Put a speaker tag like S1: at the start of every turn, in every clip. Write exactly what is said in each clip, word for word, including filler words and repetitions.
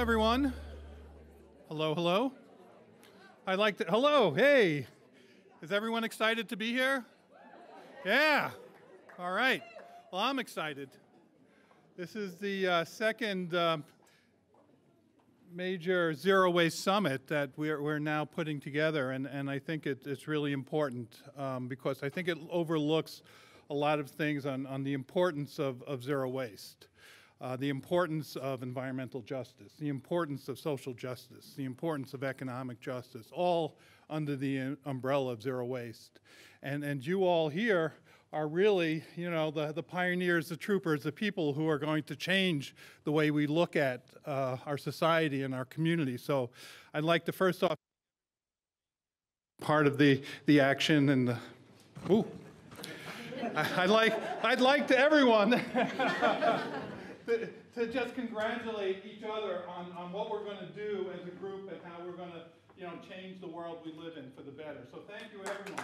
S1: everyone. Hello, hello. I like to, hello, hey. Is everyone excited to be here? Yeah. All right. Well, I'm excited. This is the uh, second uh, major zero waste summit that we're, we're now putting together, and, and I think it, it's really important um, because I think it overlooks a lot of things on, on the importance of, of zero waste. Uh, the importance of environmental justice, the importance of social justice, the importance of economic justice, all under the umbrella of zero waste. And, and you all here are really, you know, the, the pioneers, the troopers, the people who are going to change the way we look at uh, our society and our community. So I'd like to first off, part of the, the action and the, ooh, I, I'd like, I'd like to everyone, To, to just congratulate each other on, on what we're going to do as a group and how we're going to, you know, change the world we live in for the better. So thank you,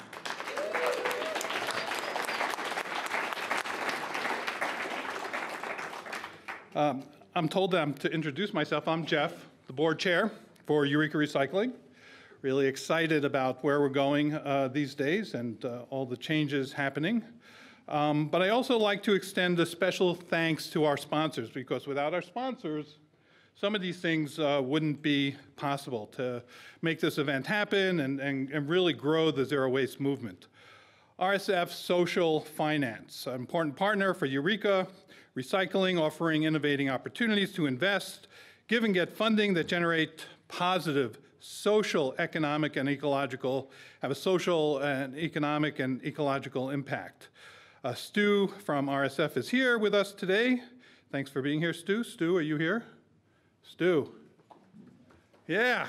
S1: everyone. Um, I'm told that I'm to introduce myself. I'm Jeff, the board chair for Eureka Recycling. Really excited about where we're going uh, these days and uh, all the changes happening. Um, but I also like to extend a special thanks to our sponsors, because without our sponsors, some of these things uh, wouldn't be possible to make this event happen and, and, and really grow the zero waste movement. R S F Social Finance, an important partner for Eureka Recycling, offering innovating opportunities to invest, give and get funding that generate positive social, economic, and ecological, have a social and economic and ecological impact. Uh, Stu from R S F is here with us today. Thanks for being here, Stu. Stu, are you here? Stu. Yeah.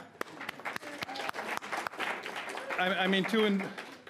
S1: I, I mean, to in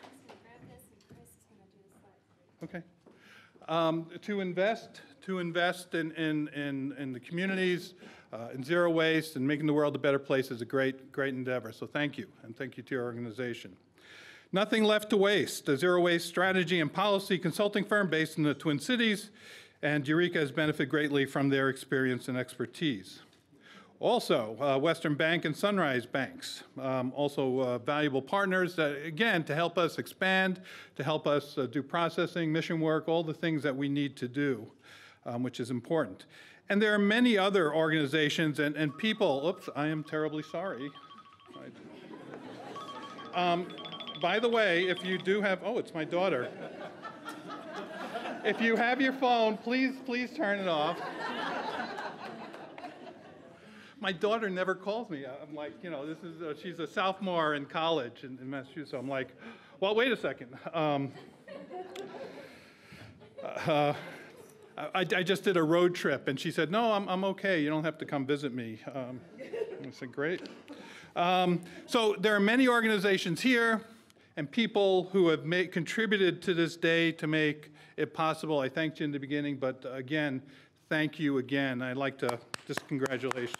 S1: okay. Um, to invest, to invest in in in, in the communities, uh, in zero waste, and making the world a better place is a great great endeavor. So thank you, and thank you to your organization. Nothing Left to Waste, a zero waste strategy and policy consulting firm based in the Twin Cities, and Eureka has benefited greatly from their experience and expertise. Also, uh, Western Bank and Sunrise Banks, um, also uh, valuable partners, uh, again, to help us expand, to help us uh, do processing, mission work, all the things that we need to do, um, which is important. And there are many other organizations and, and people, oops, I am terribly sorry. Um, By the way, if you do have, oh, it's my daughter. If you have your phone, please, please turn it off. My daughter never calls me. I'm like, you know, this is, uh, she's a sophomore in college in, in Massachusetts. So I'm like, well, wait a second. Um, uh, I, I just did a road trip, and she said, no, I'm, I'm okay. You don't have to come visit me. Um, I said, great. Um, so there are many organizations here and people who have made, contributed to this day to make it possible. I thanked you in the beginning, but again, thank you again. I'd like to just congratulations.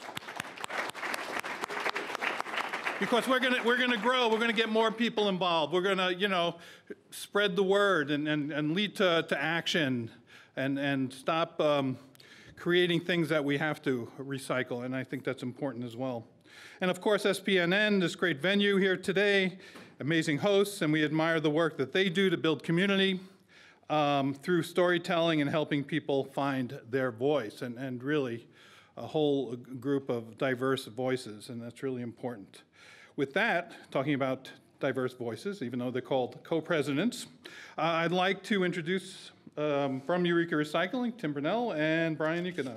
S1: Because we're gonna we're gonna grow, we're gonna get more people involved. We're gonna, you know, spread the word and, and, and lead to, to action and, and stop um, creating things that we have to recycle, and I think that's important as well. And of course, S P N N, this great venue here today, amazing hosts, and we admire the work that they do to build community um, through storytelling and helping people find their voice, and, and really a whole group of diverse voices, and that's really important. With that, talking about diverse voices, even though they're called co-presidents, uh, I'd like to introduce um, from Eureka Recycling, Tim Brunell and Brian Ikena.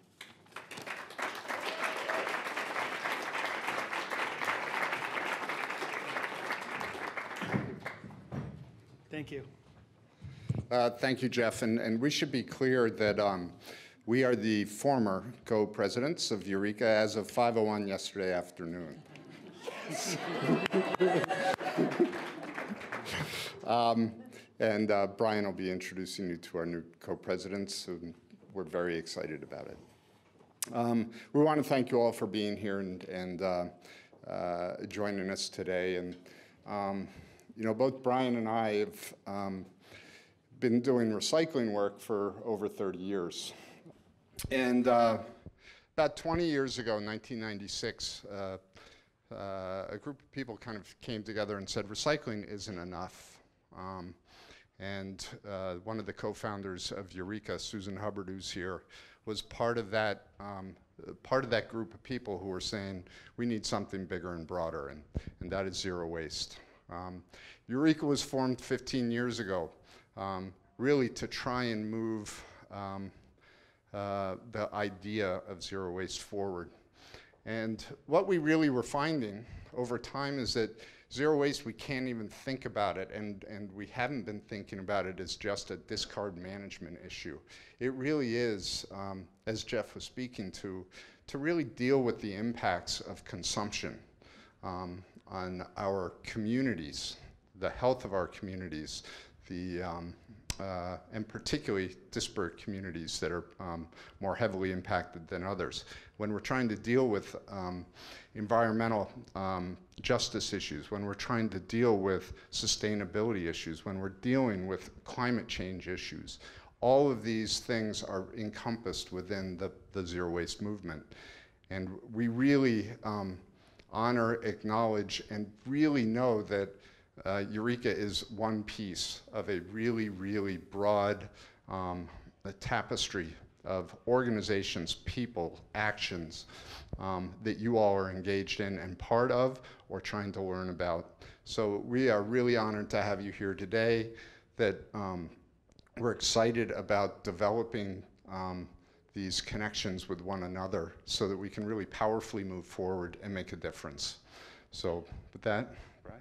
S2: Thank you.
S3: Uh, thank you, Jeff. And, and we should be clear that um, we are the former co-presidents of Eureka as of five oh one yesterday afternoon. um, and uh, Brian will be introducing you to our new co-presidents, and we're very excited about it. Um, we want to thank you all for being here and, and uh, uh, joining us today. And um, You know, both Brian and I have um, been doing recycling work for over thirty years. And uh, about twenty years ago, in nineteen ninety-six, uh, uh, a group of people kind of came together and said, recycling isn't enough. Um, and uh, one of the co-founders of Eureka, Susan Hubbard, who's here, was part of that um, part of that group of people who were saying, we need something bigger and broader, and, and that is zero waste. Um, Eureka was formed fifteen years ago, um, really to try and move um, uh, the idea of zero waste forward. And what we really were finding over time is that zero waste, we can't even think about it, and, and we haven't been thinking about it as just a discard management issue. It really is, um, as Jeff was speaking to, to really deal with the impacts of consumption um, on our communities, the health of our communities, the, um, uh, and particularly disparate communities that are um, more heavily impacted than others. When we're trying to deal with um, environmental um, justice issues, when we're trying to deal with sustainability issues, when we're dealing with climate change issues, all of these things are encompassed within the, the zero waste movement. And we really um, honor, acknowledge, and really know that uh, Eureka is one piece of a really, really broad um, a tapestry of organizations, people, actions um, that you all are engaged in and part of or trying to learn about. So we are really honored to have you here today, that um, we're excited about developing um, these connections with one another so that we can really powerfully move forward and make a difference. So with that, Brian.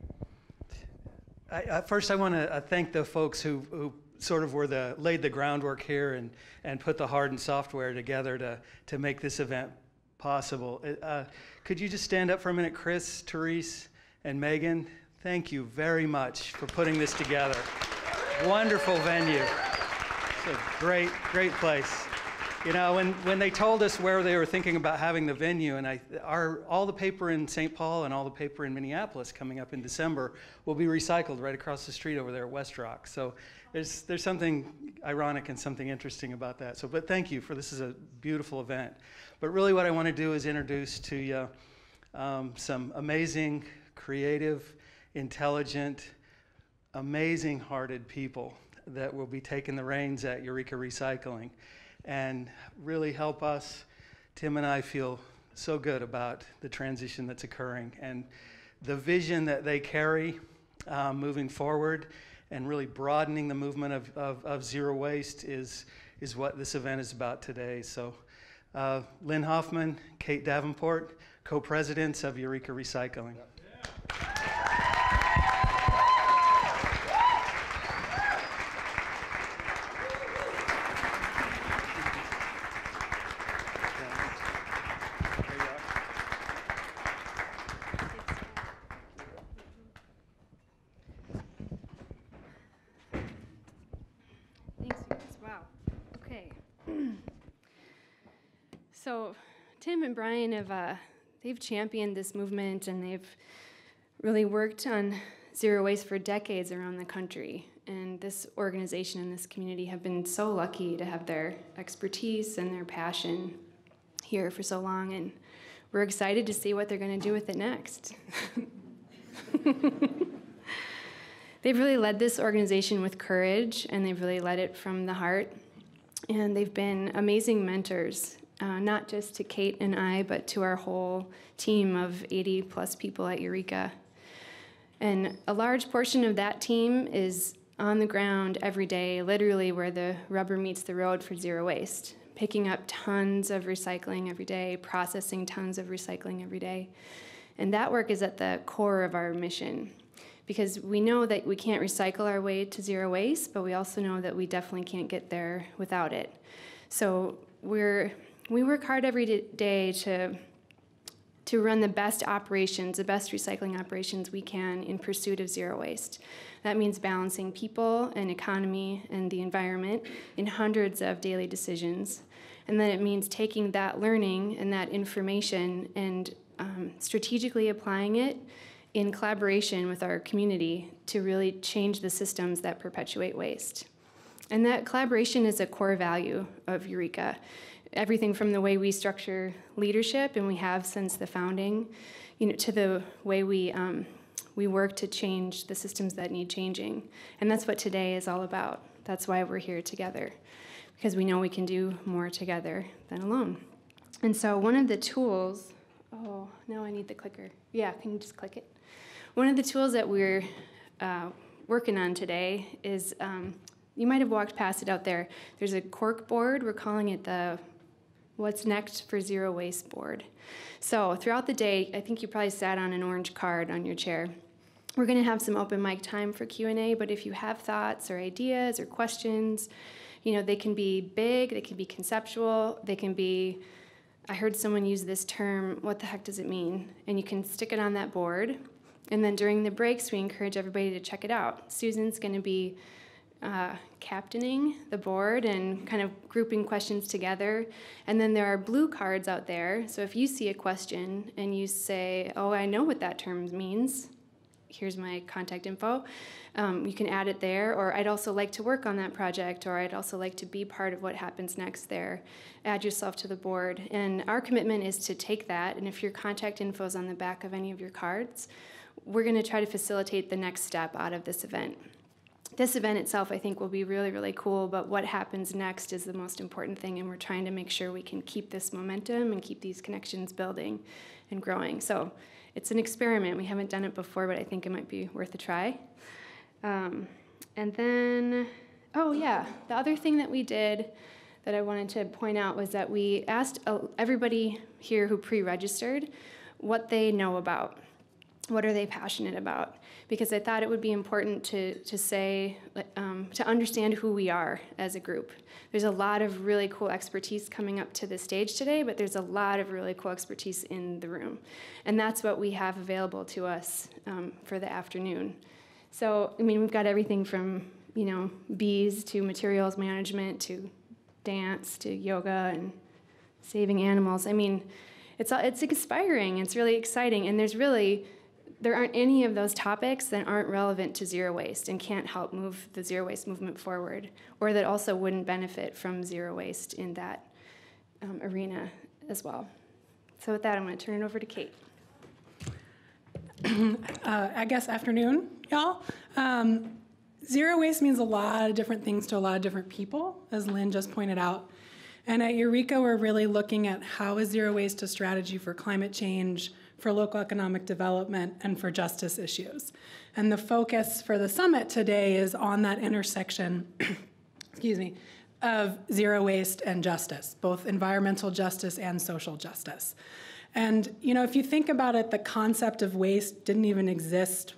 S2: I, uh, first, I want to uh, thank the folks who, who sort of were the laid the groundwork here and and put the hard and software together to to make this event possible. Uh, could you just stand up for a minute, Chris, Therese, and Megan? Thank you very much for putting this together. Wonderful venue. It's a great, great place. You know, when, when they told us where they were thinking about having the venue, and I, our, all the paper in Saint Paul and all the paper in Minneapolis coming up in December will be recycled right across the street over there at West Rock. So there's, there's something ironic and something interesting about that. So, but thank you for this is a beautiful event. But really what I want to do is introduce to you um, some amazing, creative, intelligent, amazing-hearted people that will be taking the reins at Eureka Recycling and really help us, Tim and I, feel so good about the transition that's occurring and the vision that they carry uh, moving forward, and really broadening the movement of, of, of zero waste is, is what this event is about today. So uh, Lynn Hoffman, Kate Davenport, co-presidents of Eureka Recycling. Yep.
S4: So Tim and Brian have uh, they've championed this movement, and they've really worked on zero waste for decades around the country. And this organization and this community have been so lucky to have their expertise and their passion here for so long, and we're excited to see what they're going to do with it next. They've really led this organization with courage, and they've really led it from the heart. And they've been amazing mentors, uh, not just to Kate and I, but to our whole team of eighty plus people at Eureka. And a large portion of that team is on the ground every day, literally where the rubber meets the road for zero waste, picking up tons of recycling every day, processing tons of recycling every day. And that work is at the core of our mission, because we know that we can't recycle our way to zero waste, but we also know that we definitely can't get there without it. So we're, we work hard every day to, to run the best operations, the best recycling operations we can in pursuit of zero waste. That means balancing people and economy and the environment in hundreds of daily decisions. And then it means taking that learning and that information and um, strategically applying it in collaboration with our community to really change the systems that perpetuate waste. And that collaboration is a core value of Eureka. everything from the way we structure leadership, and we have since the founding, you know, to the way we um, we work to change the systems that need changing. And that's what today is all about. That's why we're here together, because we know we can do more together than alone. And so one of the tools, oh, now I need the clicker. Yeah, can you just click it? One of the tools that we're uh, working on today is, um, you might have walked past it out there. There's a cork board. We're calling it the What's Next for Zero Waste board. So throughout the day, I think you probably sat on an orange card on your chair. We're going to have some open mic time for Q and A, but if you have thoughts or ideas or questions, you know, they can be big, they can be conceptual, they can be, I heard someone use this term, what the heck does it mean? And you can stick it on that board. And then during the breaks, we encourage everybody to check it out. Susan's going to be uh, captaining the board and kind of grouping questions together. And then there are blue cards out there. So if you see a question and you say, oh, I know what that term means, here's my contact info, um, you can add it there. Or I'd also like to work on that project, or I'd also like to be part of what happens next there. Add yourself to the board. And our commitment is to take that, and if your contact info is on the back of any of your cards, we're going to try to facilitate the next step out of this event. This event itself, I think, will be really, really cool, but what happens next is the most important thing, and we're trying to make sure we can keep this momentum and keep these connections building and growing. So it's an experiment. We haven't done it before, but I think it might be worth a try. Um, and then, oh yeah, the other thing that we did that I wanted to point out was that we asked everybody here who pre-registered what they know about. What are they passionate about? Because I thought it would be important to, to say, um, to understand who we are as a group. There's a lot of really cool expertise coming up to the stage today, but there's a lot of really cool expertise in the room. And that's what we have available to us um, for the afternoon. So, I mean, we've got everything from, you know, bees to materials management to dance to yoga and saving animals. I mean, it's, it's inspiring, it's really exciting, and there's really, there aren't any of those topics that aren't relevant to zero waste and can't help move the zero waste movement forward, or that also wouldn't benefit from zero waste in that um, arena as well. So with that, I'm going to turn it over to Kate.
S5: uh, I guess afternoon, y'all. Um, zero waste means a lot of different things to a lot of different people, as Lynn just pointed out. And at Eureka, we're really looking at how is zero waste a strategy for climate change, for local economic development, and for justice issues. And the focus for the summit today is on that intersection, excuse me, of zero waste and justice, both environmental justice and social justice. And, you know, if you think about it, the concept of waste didn't even exist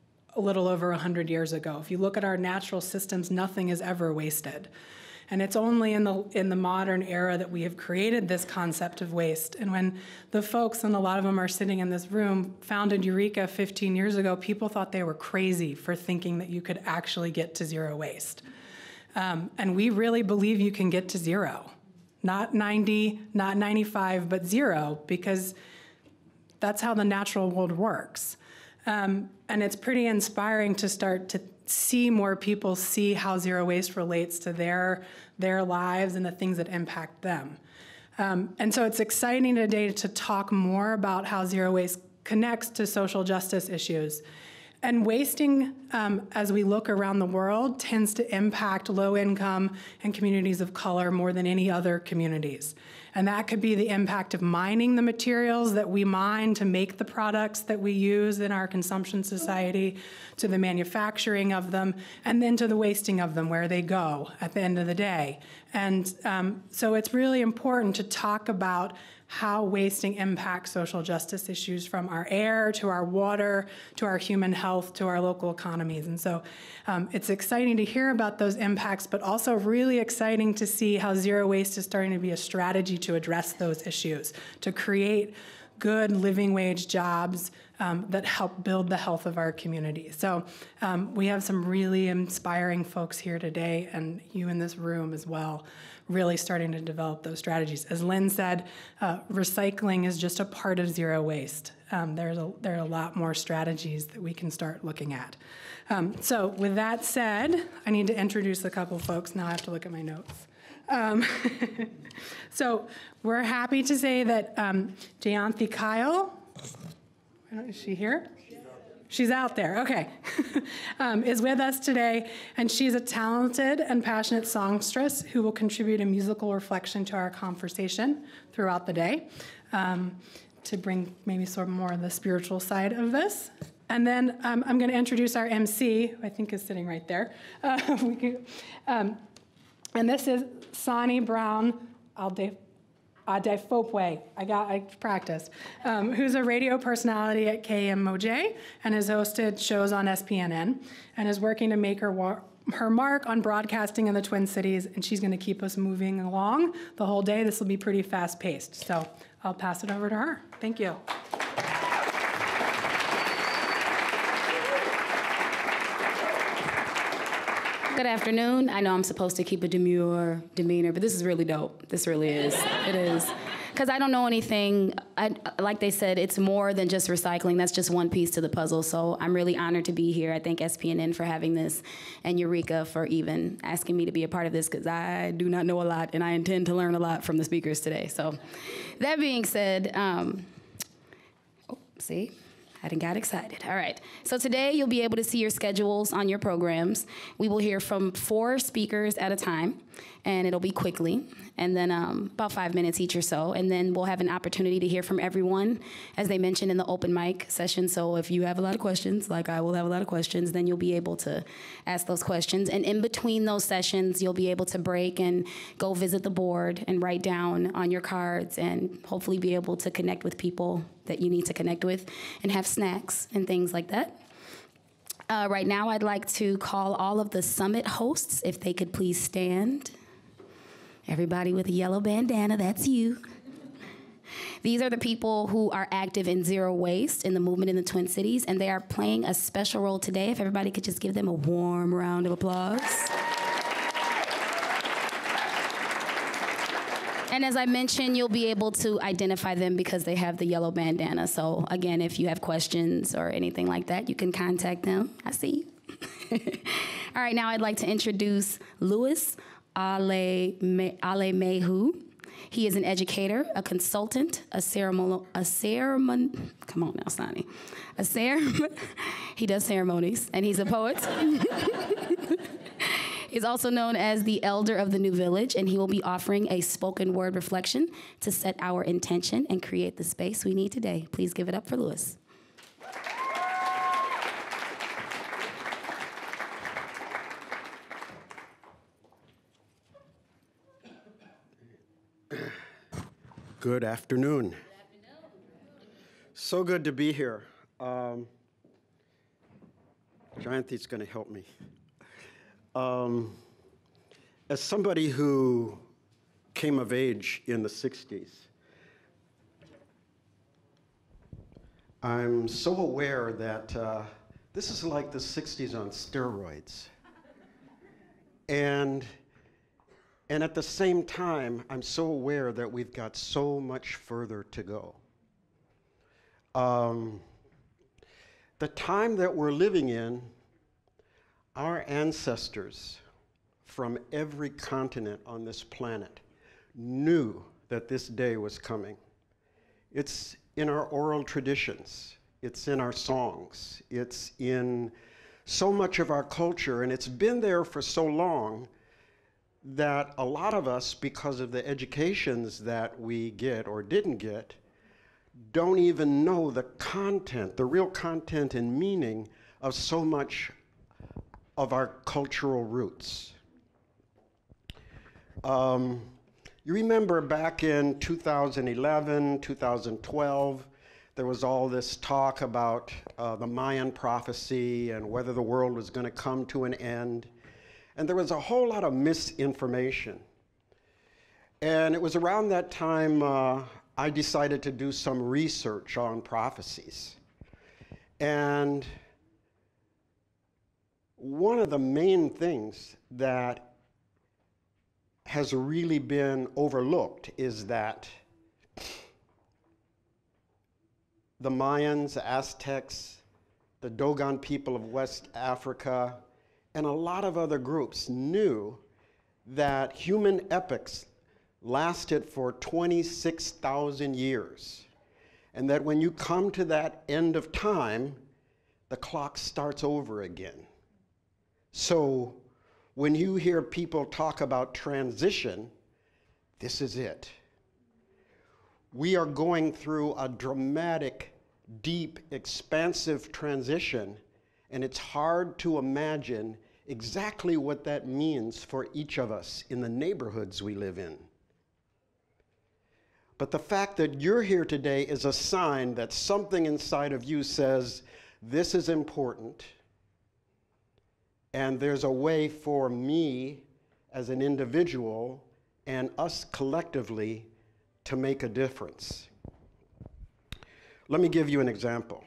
S5: a little over one hundred years ago. If you look at our natural systems, nothing is ever wasted. And it's only in the in the modern era that we have created this concept of waste. And when the folks, and a lot of them are sitting in this room, founded Eureka fifteen years ago, people thought they were crazy for thinking that you could actually get to zero waste. Um, and we really believe you can get to zero. Not ninety, not ninety-five, but zero, because that's how the natural world works. Um, and it's pretty inspiring to start to see more people see how zero waste relates to their, their lives and the things that impact them. Um, and so it's exciting today to talk more about how zero waste connects to social justice issues. And wasting, um, as we look around the world, tends to impact low-income and communities of color more than any other communities. And that could be the impact of mining the materials that we mine to make the products that we use in our consumption society, to the manufacturing of them, and then to the wasting of them, where they go at the end of the day. And um, so it's really important to talk about how wasting impacts social justice issues, from our air to our water to our human health to our local economies. And so um, it's exciting to hear about those impacts, but also really exciting to see how zero waste is starting to be a strategy to address those issues, to create good living wage jobs um, that help build the health of our community. So um, we have some really inspiring folks here today, and you in this room as well, really starting to develop those strategies. As Lynn said, uh, recycling is just a part of zero waste. Um, there's a, there are a lot more strategies that we can start looking at. Um, so with that said, I need to introduce a couple folks. Now I have to look at my notes. Um, so we're happy to say that um, Jayanthi Kyle, is she here? She's out there, okay, um, is with us today, and she's a talented and passionate songstress who will contribute a musical reflection to our conversation throughout the day um, to bring maybe sort of more of the spiritual side of this. And then um, I'm going to introduce our M C, who I think is sitting right there. Uh, we could, um, and this is Sonny Brown Alde. Adefopwe, I got, I practiced, um, who's a radio personality at K M O J and has hosted shows on S P N N and is working to make her wa- her mark on broadcasting in the Twin Cities, and she's going to keep us moving along the whole day. This will be pretty fast-paced, so I'll pass it over to her. Thank you.
S6: Good afternoon. I know I'm supposed to keep a demure demeanor, but this is really dope. This really is. It is. Because I don't know anything. I, like they said, it's more than just recycling. That's just one piece to the puzzle. So I'm really honored to be here. I thank S P N N for having this and Eureka for even asking me to be a part of this, because I do not know a lot, and I intend to learn a lot from the speakers today. So that being said, um, oh, see? I done got excited. All right. So today you'll be able to see your schedules on your programs. We will hear from four speakers at a time, and it'll be quickly, and then um, about five minutes each or so. And then we'll have an opportunity to hear from everyone, as they mentioned in the open mic session. So if you have a lot of questions, like I will have a lot of questions, then you'll be able to ask those questions. And in between those sessions, you'll be able to break and go visit the board and write down on your cards and hopefully be able to connect with people that you need to connect with and have snacks and things like that. Uh, right now, I'd like to call all of the summit hosts, if they could please stand. Everybody with a yellow bandana, that's you. These are the people who are active in zero waste in the movement in the Twin Cities, and they are playing a special role today. If everybody could just give them a warm round of applause. And as I mentioned, you'll be able to identify them because they have the yellow bandana. So again, if you have questions or anything like that, you can contact them. I see you. All right, now I'd like to introduce Louis Ale-Mehu. He is an educator, a consultant, a ceremony, a ceremony, come on now, Sonny. A ceremony, he does ceremonies, and he's a poet. He's also known as the Elder of the New Village, and he will be offering a spoken word reflection to set our intention and create the space we need today. Please give it up for Louis.
S7: Good afternoon. Good afternoon. So good to be here. Um, Jayanthi's going to help me. Um, as somebody who came of age in the sixties, I'm so aware that uh, this is like the sixties on steroids. And, and at the same time, I'm so aware that we've got so much further to go. Um, the time that we're living in, our ancestors from every continent on this planet knew that this day was coming. It's in our oral traditions. It's in our songs. It's in so much of our culture, and it's been there for so long that a lot of us, because of the educations that we get or didn't get, don't even know the content, the real content and meaning of so much of our cultural roots. Um, you remember back in two thousand eleven, two thousand twelve, there was all this talk about uh, the Mayan prophecy and whether the world was going to come to an end. And there was a whole lot of misinformation. And it was around that time uh, I decided to do some research on prophecies. And one of the main things that has really been overlooked is that the Mayans, the Aztecs, the Dogon people of West Africa, and a lot of other groups knew that human epochs lasted for twenty-six thousand years, and that when you come to that end of time, the clock starts over again. So when you hear people talk about transition, this is it. We are going through a dramatic, deep, expansive transition, and it's hard to imagine exactly what that means for each of us in the neighborhoods we live in. But the fact that you're here today is a sign that something inside of you says, this is important, and there's a way for me as an individual and us collectively to make a difference. Let me give you an example.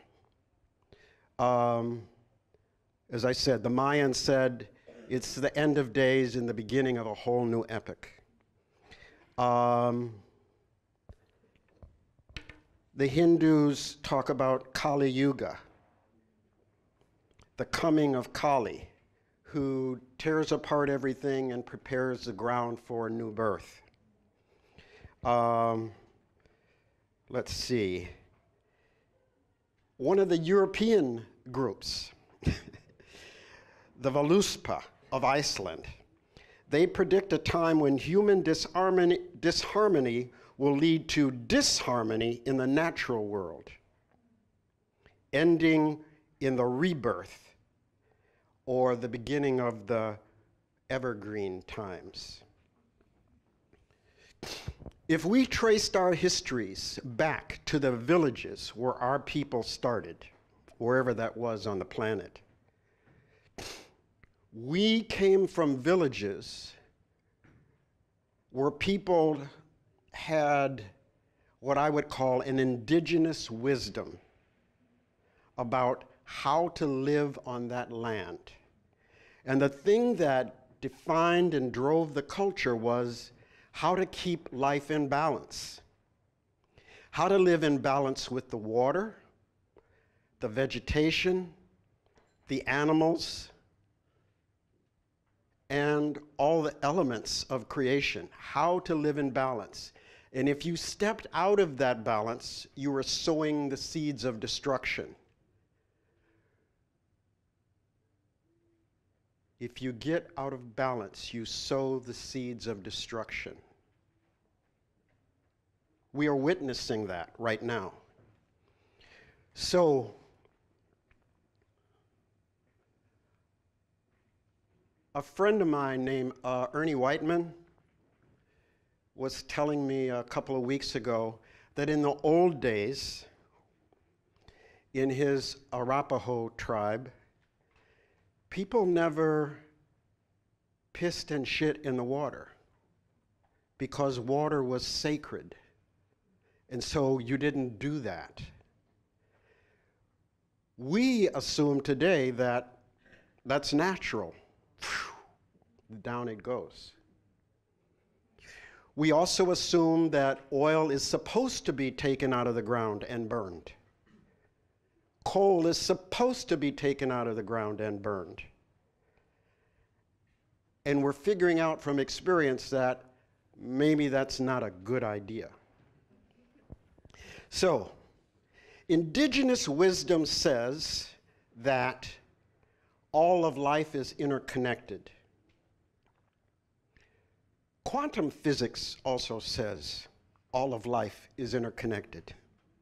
S7: Um, as I said, the Mayans said it's the end of days and the beginning of a whole new epoch. Um, the Hindus talk about Kali Yuga, the coming of Kali, who tears apart everything and prepares the ground for a new birth. Um, let's see. One of the European groups, the Voluspa of Iceland, they predict a time when human disharmony, disharmony will lead to disharmony in the natural world, ending in the rebirth or the beginning of the evergreen times. If we traced our histories back to the villages where our people started, wherever that was on the planet, we came from villages where people had what I would call an indigenous wisdom about how to live on that land. And the thing that defined and drove the culture was how to keep life in balance, how to live in balance with the water, the vegetation, the animals, and all the elements of creation, how to live in balance. And if you stepped out of that balance, you were sowing the seeds of destruction. If you get out of balance, you sow the seeds of destruction. We are witnessing that right now. So, a friend of mine named uh, Ernie Whiteman was telling me a couple of weeks ago that in the old days, in his Arapaho tribe, people never pissed and shit in the water because water was sacred. And so you didn't do that. We assume today that that's natural. Down it goes. We also assume that oil is supposed to be taken out of the ground and burned. Coal is supposed to be taken out of the ground and burned. And we're figuring out from experience that maybe that's not a good idea. So, indigenous wisdom says that all of life is interconnected. Quantum physics also says all of life is interconnected.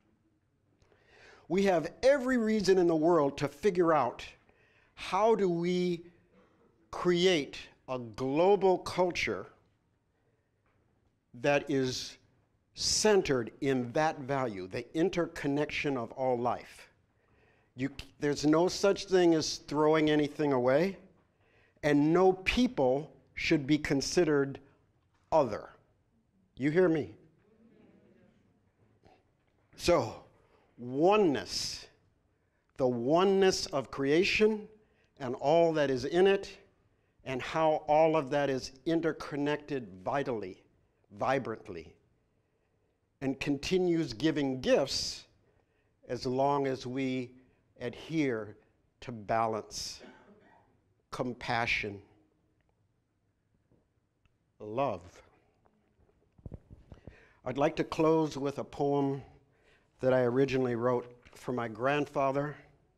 S7: We have every reason in the world to figure out how do we create a global culture that is centered in that value, the interconnection of all life. You, there's no such thing as throwing anything away, and no people should be considered other. You hear me? So, oneness, the oneness of creation and all that is in it, and how all of that is interconnected vitally, vibrantly, and continues giving gifts as long as we adhere to balance, compassion, love. I'd like to close with a poem that I originally wrote for my grandfather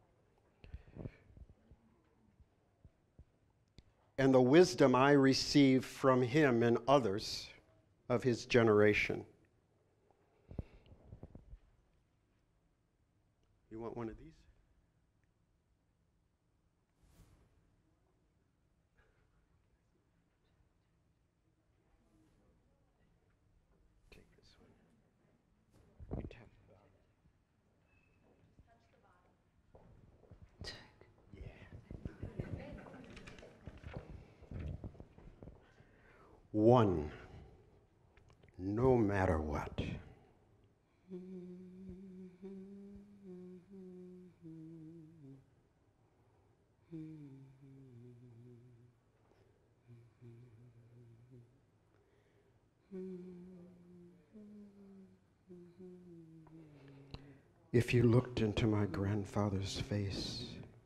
S7: and the wisdom I received from him and others of his generation. You want one of these? Take this one. You tap the bottom. Touch the bottom. Yeah. One, no matter what. If you looked into my grandfather's face,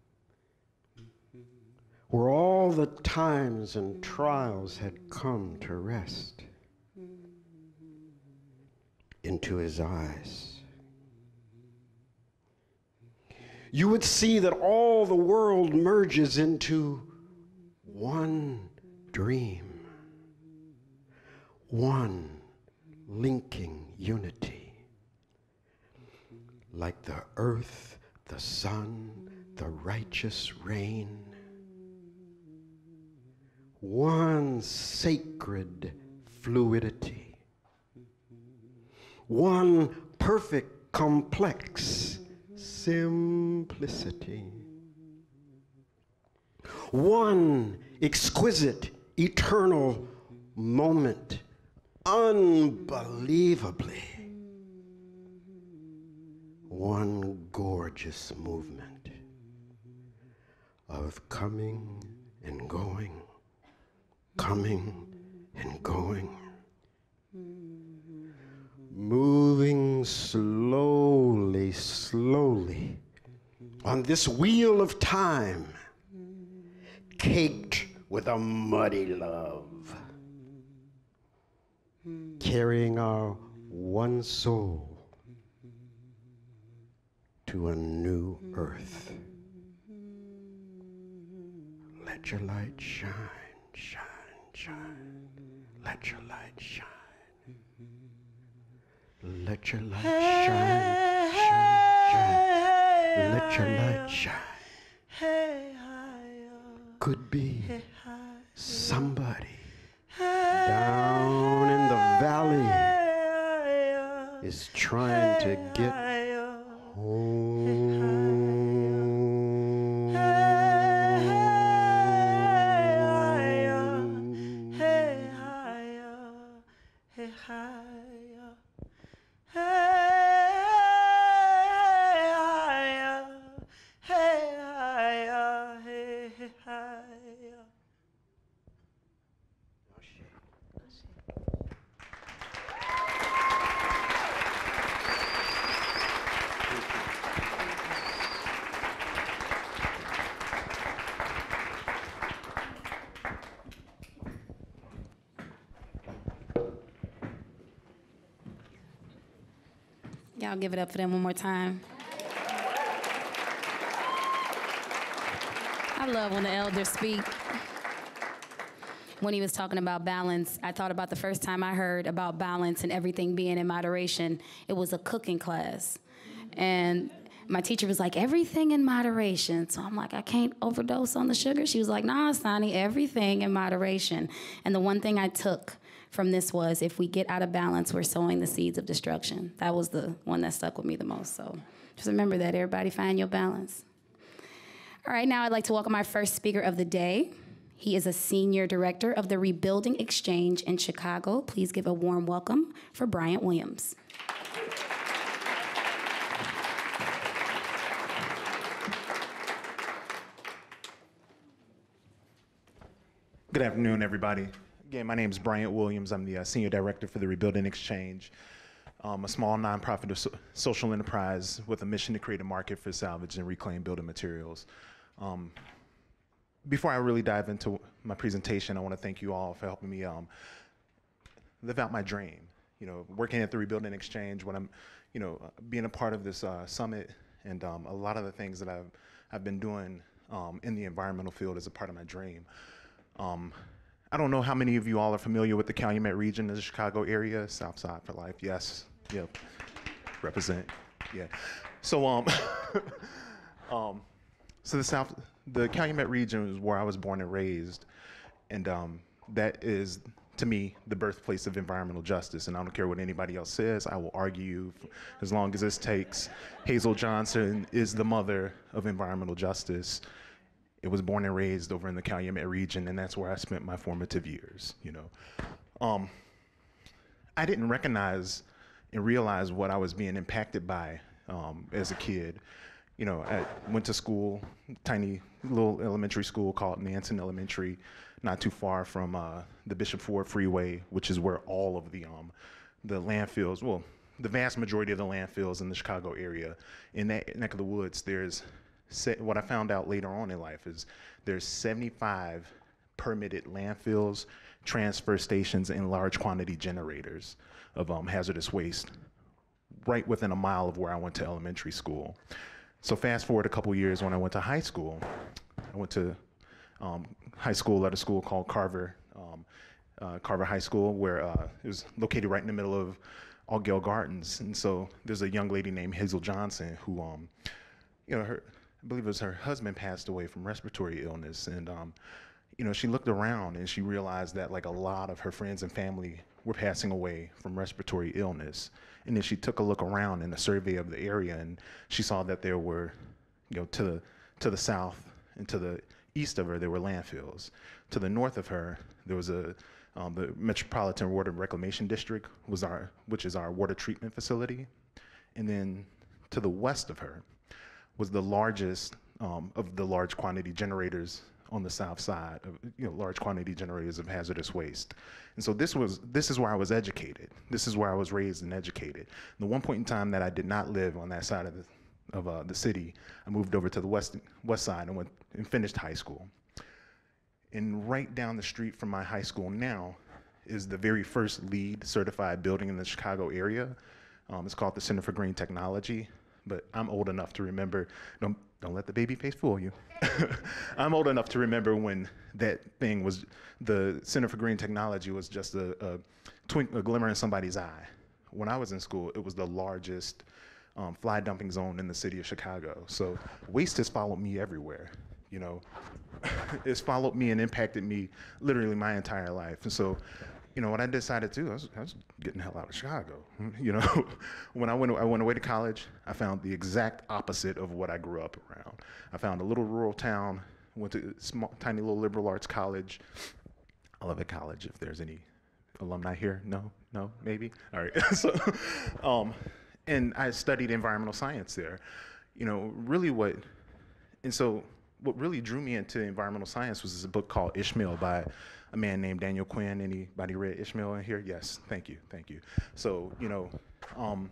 S7: where all the times and trials had come to rest, into his eyes, you would see that all the world merges into one dream, one linking unity. Like the earth, the sun, the righteous rain. One sacred fluidity. One perfect, complex simplicity. One exquisite, eternal moment, unbelievably. One gorgeous movement of coming and going, coming and going, moving slowly, slowly on this wheel of time, caked with a muddy love, carrying our one soul to a new earth. Let your light shine, shine, shine. Let your light shine. Let your light shine, shine, shine. Let your light shine. Could be somebody down in the valley is trying to get home.
S6: Y'all give it up for them one more time. I love when the elders speak. When he was talking about balance, I thought about the first time I heard about balance and everything being in moderation. It was a cooking class. And my teacher was like, everything in moderation. So I'm like, I can't overdose on the sugar. She was like, nah, Sonny, everything in moderation. And the one thing I took from this was, if we get out of balance, we're sowing the seeds of destruction. That was the one that stuck with me the most. So just remember that, everybody, find your balance. All right, now I'd like to welcome our first speaker of the day. He is a senior director of the Rebuilding Exchange in Chicago. Please give a warm welcome for Bryant Williams.
S8: Good afternoon, everybody. Again, my name is Bryant Williams. I'm the uh, Senior Director for the Rebuilding Exchange, um, a small nonprofit so social enterprise with a mission to create a market for salvage and reclaimed building materials. Um, before I really dive into my presentation, I want to thank you all for helping me um, live out my dream. You know, working at the Rebuilding Exchange, when I'm, you know, uh, being a part of this uh, summit, and um, a lot of the things that I've I've been doing um, in the environmental field is a part of my dream. Um, I don't know how many of you all are familiar with the Calumet region of the Chicago area. South Side for life, yes, yep, represent, yeah. So um, um, so the South, the Calumet region is where I was born and raised, and um, that is, to me, the birthplace of environmental justice. And I don't care what anybody else says, I will argue as long as this takes. Hazel Johnson is the mother of environmental justice. It was born and raised over in the Calumet region, and that's where I spent my formative years, you know. Um, I didn't recognize and realize what I was being impacted by um, as a kid. You know, I went to school, tiny little elementary school called Nansen Elementary, not too far from uh, the Bishop Ford Freeway, which is where all of the um, the landfills, well, the vast majority of the landfills in the Chicago area. In that neck of the woods, there's, what I found out later on in life is there's seventy-five permitted landfills, transfer stations, and large quantity generators of um, hazardous waste right within a mile of where I went to elementary school. So fast forward a couple years when I went to high school, I went to um, high school at a school called Carver, um, uh, Carver High School, where uh, it was located right in the middle of Altgeld Gardens. And so there's a young lady named Hazel Johnson who, um, you know, her, I believe it was her husband passed away from respiratory illness. And, um, you know, she looked around and she realized that like a lot of her friends and family were passing away from respiratory illness. And then she took a look around in a survey of the area, and she saw that there were, you know, to the, to the south and to the east of her, there were landfills. To the north of her, there was a, um, the Metropolitan Water Reclamation District, was our, which is our water treatment facility. And then to the west of her was the largest um, of the large quantity generators on the south side, of, you know, large quantity generators of hazardous waste. And so this was, this is where I was educated. This is where I was raised and educated. The one point in time that I did not live on that side of the, of uh, the city, I moved over to the west, west side and went and finished high school. And right down the street from my high school now is the very first LEED certified building in the Chicago area. Um, it's called the Center for Green Technology, but I'm old enough to remember, don't, don't let the baby face fool you. I'm old enough to remember when that thing was, the Center for Green Technology was just a, a, twink, a glimmer in somebody's eye. When I was in school, it was the largest um, fly dumping zone in the city of Chicago. So waste has followed me everywhere, you know. It's followed me and impacted me literally my entire life. And so, you know, what I decided to do, I was, I was getting the hell out of Chicago. You know, when I went, I went away to college, I found the exact opposite of what I grew up around. I found a little rural town, went to a small, tiny little liberal arts college. I love a college if there's any alumni here. No, no, maybe? All right. So, um, and I studied environmental science there. You know, really what, and so what really drew me into environmental science was this book called Ishmael by a man named Daniel Quinn. Anybody read Ishmael in here? Yes, thank you, thank you. So, you know, um,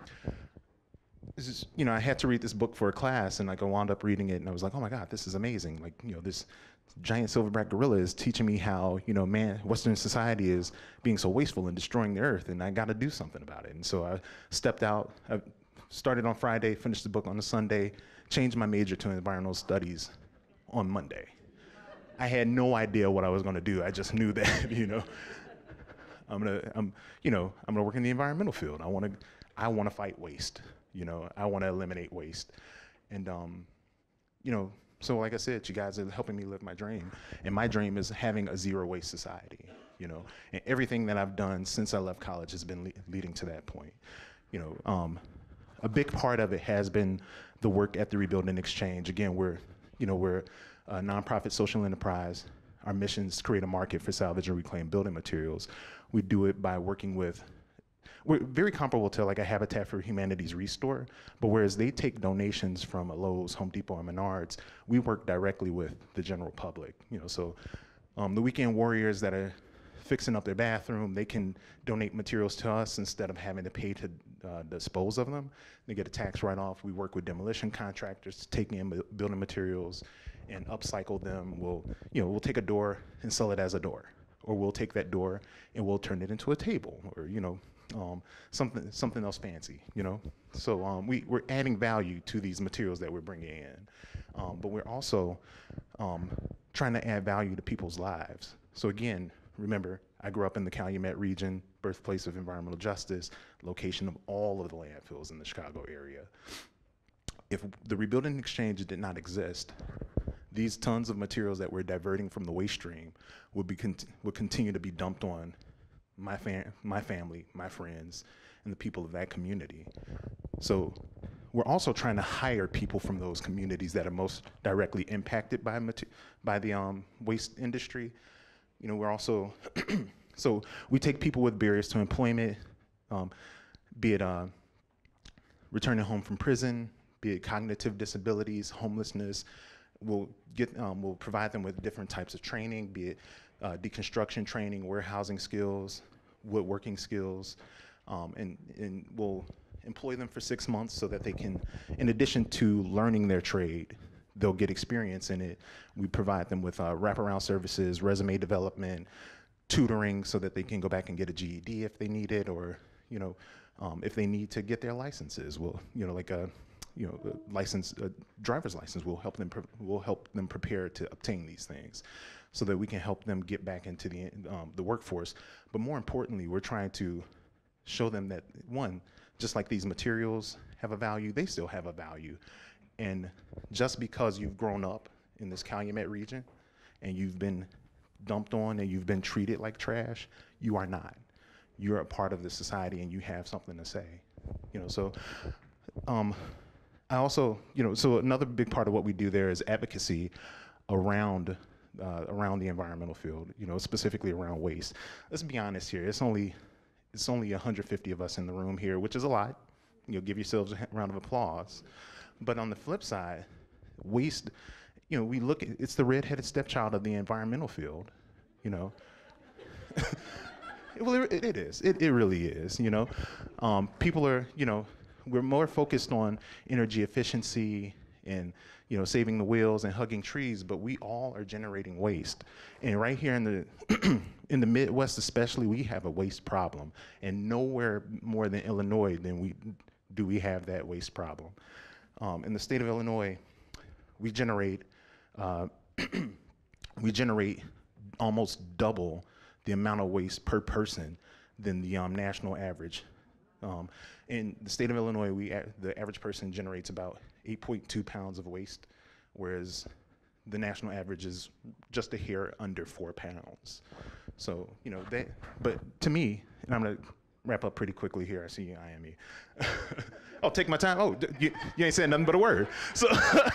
S8: this is, you know, I had to read this book for a class, and like I wound up reading it, and I was like, oh my God, this is amazing. Like, you know, this giant silverback gorilla is teaching me how, you know, man, Western society is being so wasteful and destroying the earth, and I got to do something about it. And so I stepped out, I started on Friday, finished the book on a Sunday, changed my major to environmental studies on Monday. I had no idea what I was gonna do. I just knew that, you know, I'm gonna, I'm, you know, I'm gonna work in the environmental field. I wanna, I wanna fight waste. You know, I wanna eliminate waste. And, um, you know, so like I said, you guys are helping me live my dream. And my dream is having a zero waste society, you know, and everything that I've done since I left college has been le leading to that point. You know, um, a big part of it has been the work at the Rebuilding Exchange. Again, we're, you know, we're a nonprofit social enterprise. Our mission is to create a market for salvage and reclaimed building materials. We do it by working with, we're very comparable to like a Habitat for Humanity's Restore, but whereas they take donations from a Lowe's, Home Depot, and Menards, we work directly with the general public. You know, so um, the weekend warriors that are fixing up their bathroom, they can donate materials to us instead of having to pay to uh, dispose of them. They get a tax write-off. We work with demolition contractors to take in building materials and upcycle them. We'll, you know, we'll take a door and sell it as a door, or we'll take that door and we'll turn it into a table, or you know, um, something something else fancy, you know. So um, we we're adding value to these materials that we're bringing in, um, but we're also um, trying to add value to people's lives. So again, remember, I grew up in the Calumet region, birthplace of environmental justice, location of all of the landfills in the Chicago area. If the Rebuilding Exchange did not exist, these tons of materials that we're diverting from the waste stream would be con would continue to be dumped on my fam my family, my friends, and the people of that community. So we're also trying to hire people from those communities that are most directly impacted by by the um, waste industry. You know, we're also so we take people with barriers to employment, um, be it uh, returning home from prison, be it cognitive disabilities, homelessness. We'll get, um, we'll provide them with different types of training, be it uh, deconstruction training, warehousing skills, woodworking skills, um, and, and we'll employ them for six months so that they can, in addition to learning their trade, they'll get experience in it. We provide them with uh, wraparound services, resume development, tutoring so that they can go back and get a G E D if they need it, or you know, um, if they need to get their licenses, we'll, you know, like a, you know, a license, a driver's license, will help them, will help them prepare to obtain these things, so that we can help them get back into the um, the workforce. But more importantly, we're trying to show them that, one, just like these materials have a value, they still have a value. And just because you've grown up in this Calumet region and you've been dumped on and you've been treated like trash, you are not. You're a part of the society and you have something to say. You know, so um, I also, you know, so another big part of what we do there is advocacy around uh, around the environmental field, you know, specifically around waste. Let's be honest here, it's only it's only one hundred fifty of us in the room here, which is a lot. You know, give yourselves a round of applause. But on the flip side, waste, you know, we look at, it's the redheaded stepchild of the environmental field, you know. Well, it, it is, it, it really is, you know. Um, people are, you know, we're more focused on energy efficiency and, you know, saving the whales and hugging trees, but we all are generating waste. And right here in the, in the Midwest especially, we have a waste problem. And nowhere more than Illinois than we, do we have that waste problem. Um, in the state of Illinois, we generate uh, we generate almost double the amount of waste per person than the um, national average. Um, in the state of Illinois, we a the average person generates about eight point two pounds of waste, whereas the national average is just a hair under four pounds. So you know that. But to me, and I'm gonna wrap up pretty quickly here. I see you eyeing me. I'll take my time. Oh, you, you ain't saying nothing but a word. So,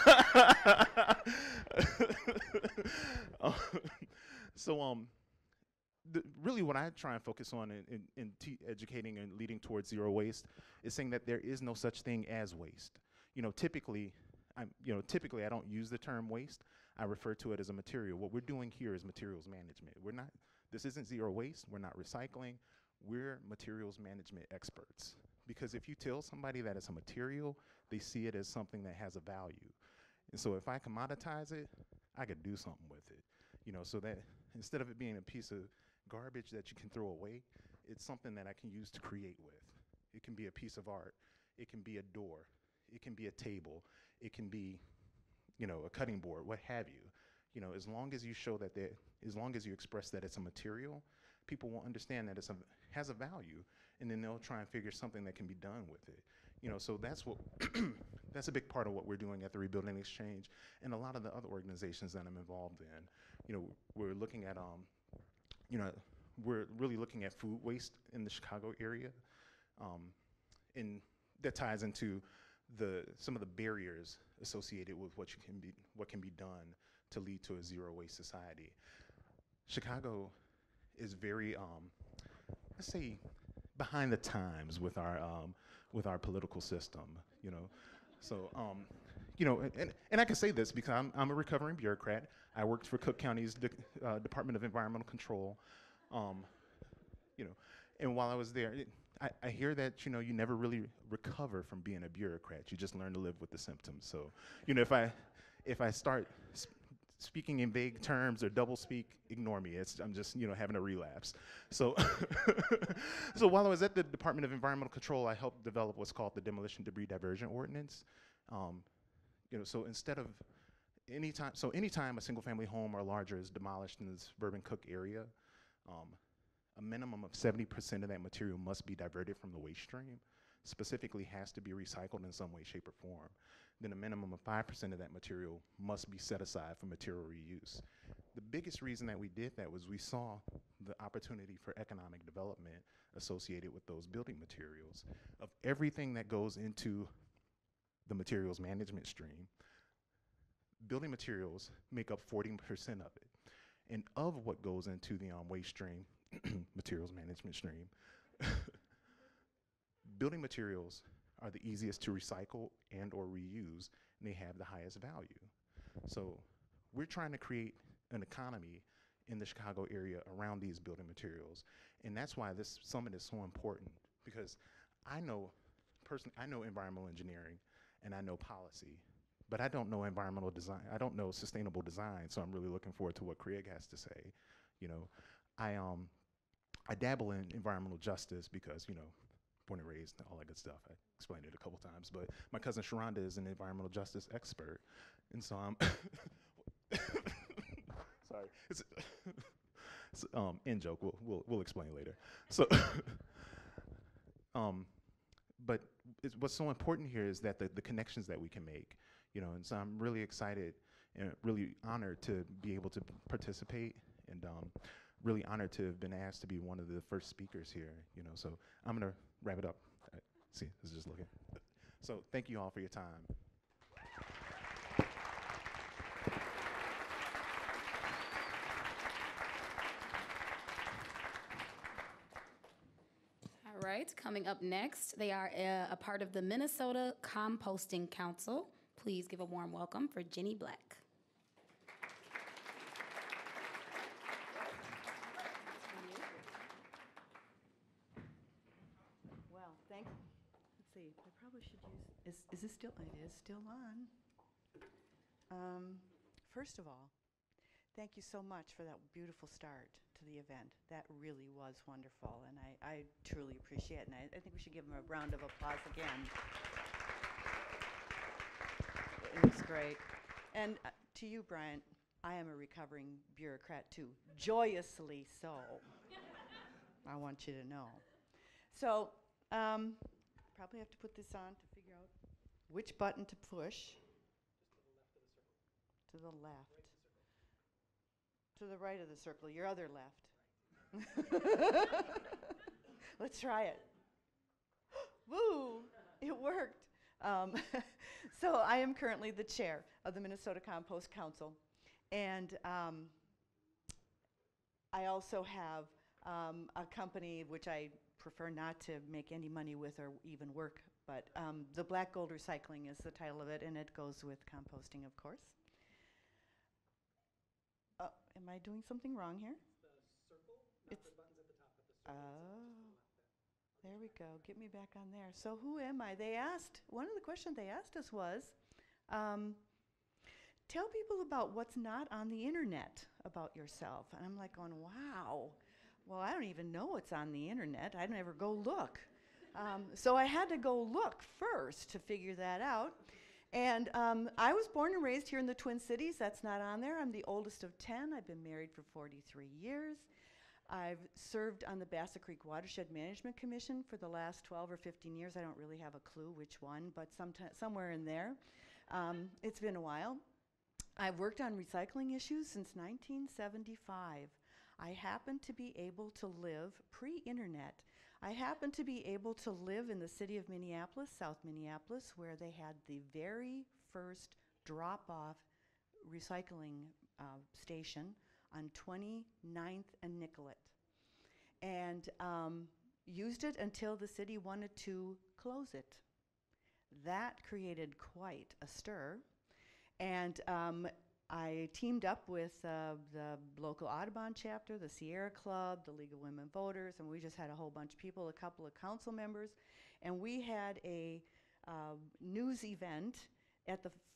S8: uh, so um, the, really what I try and focus on in, in, in te educating and leading towards zero waste is saying that there is no such thing as waste. You know, typically, I'm, you know, typically I don't use the term waste. I refer to it as a material. What we're doing here is materials management. We're not, this isn't zero waste. We're not recycling. We're materials management experts. Because if you tell somebody that it's a material, they see it as something that has a value. And so if I commoditize it, I could do something with it. You know, so that instead of it being a piece of garbage that you can throw away, it's something that I can use to create with. It can be a piece of art. It can be a door. It can be a table. It can be, you know, a cutting board, what have you. You know, as long as you show that, there, as long as you express that it's a material, people will understand that it has a value, and then they'll try and figure something that can be done with it. You know, so that's what that's a big part of what we're doing at the Rebuilding Exchange, and a lot of the other organizations that I'm involved in. You know, we're looking at, um, you know, we're really looking at food waste in the Chicago area, um, and that ties into the some of the barriers associated with what you can be what can be done to lead to a zero waste society. Chicago is very, um, let's say, behind the times with our um, with our political system, you know. So, um, you know, and, and I can say this because I'm, I'm a recovering bureaucrat. I worked for Cook County's de uh, Department of Environmental Control, um, you know, and while I was there, it, I, I hear that, you know, you never really recover from being a bureaucrat. You just learn to live with the symptoms. So, you know, if I, if I start sp speaking in vague terms or double speak, ignore me. It's, I'm just, you know, having a relapse. So, so while I was at the Department of Environmental Control, I helped develop what's called the Demolition Debris Diversion Ordinance. Um, you know, so instead of anytime, so anytime a single-family home or larger is demolished in the suburban Cook area, um, a minimum of seventy percent of that material must be diverted from the waste stream. Specifically has to be recycled in some way, shape, or form. Then a minimum of five percent of that material must be set aside for material reuse. The biggest reason that we did that was we saw the opportunity for economic development associated with those building materials. Of everything that goes into the materials management stream, building materials make up forty percent of it. And of what goes into the um, waste stream, materials management stream, building materials are the easiest to recycle and or reuse, and they have the highest value. So we're trying to create an economy in the Chicago area around these building materials. And that's why this summit is so important, because I know, personally, I know environmental engineering and I know policy, but I don't know environmental design. I don't know sustainable design, so I'm really looking forward to what Craig has to say. You know, I, um, I dabble in environmental justice because, you know, born and raised, all that good stuff. I explained it a couple times, but my cousin Sharonda is an environmental justice expert. And so I'm, sorry, it's, it's um, in joke, we'll, we'll, we'll explain later. So, um, but it's, what's so important here is that the, the connections that we can make, you know, and so I'm really excited and really honored to be able to participate, and um, really honored to have been asked to be one of the first speakers here, you know, so I'm gonna wrap it up. I, see, this is just looking. So thank you all for your time.
S6: All right, coming up next, they are a, a part of the Minnesota Composting Council. Please give a warm welcome for Jenny Black.
S9: Well, thank, let's see, I probably should use, is, is this still, it is still on. Um, first of all, thank you so much for that beautiful start to the event. That really was wonderful, and I, I truly appreciate it, and I, I think we should give them a round of applause again. It was great. And uh, to you, Bryant, I am a recovering bureaucrat too, joyously so. I want you to know. So, um, probably have to put this on to figure out which button to push. Just to the left of the circle. To the left. Right to the right of the circle, your other left. Let's try it. Woo! It worked. Um, so I am currently the chair of the Minnesota Compost Council, and um, I also have um, a company which I prefer not to make any money with or even work, but um, the Black Gold Recycling is the title of it, and it goes with composting, of course. Uh, am I doing something wrong here? It's the circle, not it's the buttons at the top, but the circle. Oh. There we go. Get me back on there. So who am I? They asked, one of the questions they asked us was, um, tell people about what's not on the internet about yourself. And I'm like going, wow. Well, I don't even know what's on the internet. I never go look. Um, so I had to go look first to figure that out. And um, I was born and raised here in the Twin Cities. That's not on there. I'm the oldest of ten. I've been married for forty-three years. I've served on the Bassa Creek Watershed Management Commission for the last twelve or fifteen years. I don't really have a clue which one, but sometime, somewhere in there. Um, it's been a while. I've worked on recycling issues since nineteen seventy-five. I happen to be able to live pre-internet. I happen to be able to live in the city of Minneapolis, South Minneapolis, where they had the very first drop-off recycling uh, station on twenty-ninth and Nicollet, and um, used it until the city wanted to close it. That created quite a stir, and um, I teamed up with uh, the local Audubon chapter, the Sierra Club, the League of Women Voters, and we just had a whole bunch of people, a couple of council members, and we had a uh, news event at the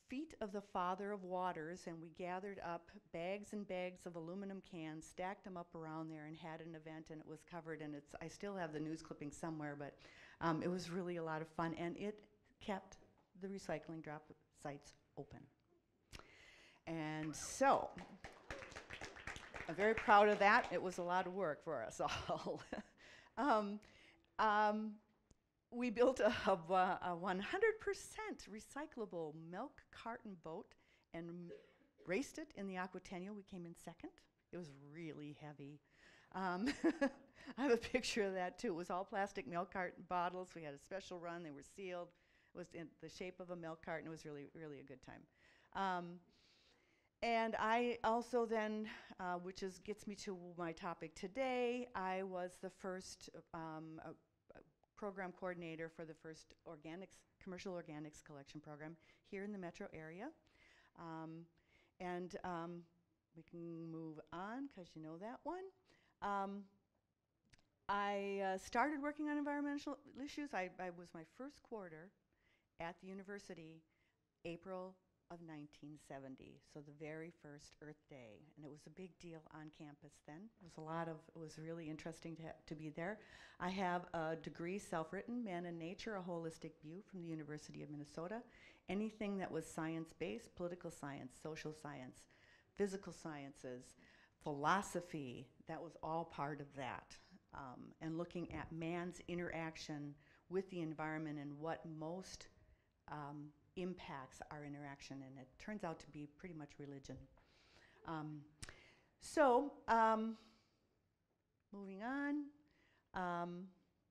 S9: feet of the Father of Waters, and we gathered up bags and bags of aluminum cans, stacked them up around there, and had an event, and it was covered. And it's I still have the news clipping somewhere, but um, it was really a lot of fun, and it kept the recycling drop sites open. And so I'm very proud of that. It was a lot of work for us all. um, um, We built a, a, a one hundred percent recyclable milk carton boat and m- raced it in the Aquatennial. We came in second. It was really heavy. Um, I have a picture of that too. It was all plastic milk carton bottles. We had a special run. They were sealed. It was in the shape of a milk carton. It was really, really a good time. Um, and I also then, uh, which is gets me to my topic today, I was the first um, uh, program coordinator for the first organics, commercial organics collection program here in the metro area. Um, and um, we can move on because you know that one. Um, I uh, started working on environmental issues. I, I was my first quarter at the university, April of nineteen seventy, so the very first Earth Day, and it was a big deal on campus then. It was a lot of, it was really interesting to, ha- to be there. I have a degree, self-written, Man and Nature, a holistic view from the University of Minnesota. Anything that was science-based, political science, social science, physical sciences, philosophy, that was all part of that. Um, and looking at man's interaction with the environment and what most um, impacts our interaction, and it turns out to be pretty much religion. Um, so, um, moving on, um,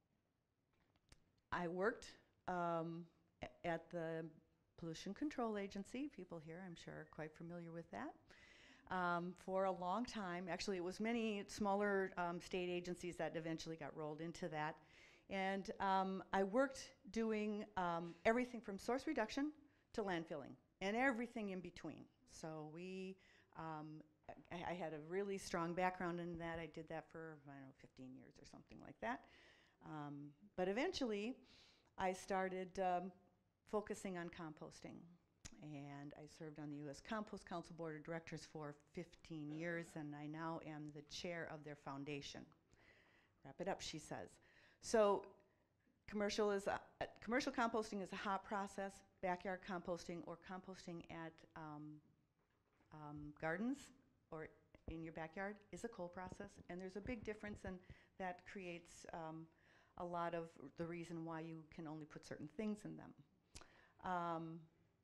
S9: I worked um, a- at the Pollution Control Agency. People here, I'm sure, are quite familiar with that. Um, for a long time. Actually, it was many smaller um, state agencies that eventually got rolled into that. And um, I worked doing um, everything from source reduction to landfilling and everything in between. So we, um, I, I had a really strong background in that. I did that for, I don't know, fifteen years or something like that. Um, but eventually, I started um, focusing on composting. And I served on the U S Compost Council Board of Directors for fifteen years, and I now am the chair of their foundation. Wrap it up, she says. So commercial is a, uh, commercial composting is a hot process. Backyard composting or composting at um, um, gardens or in your backyard is a cold process, and there's a big difference, and that creates um, a lot of the reason why you can only put certain things in them. Um,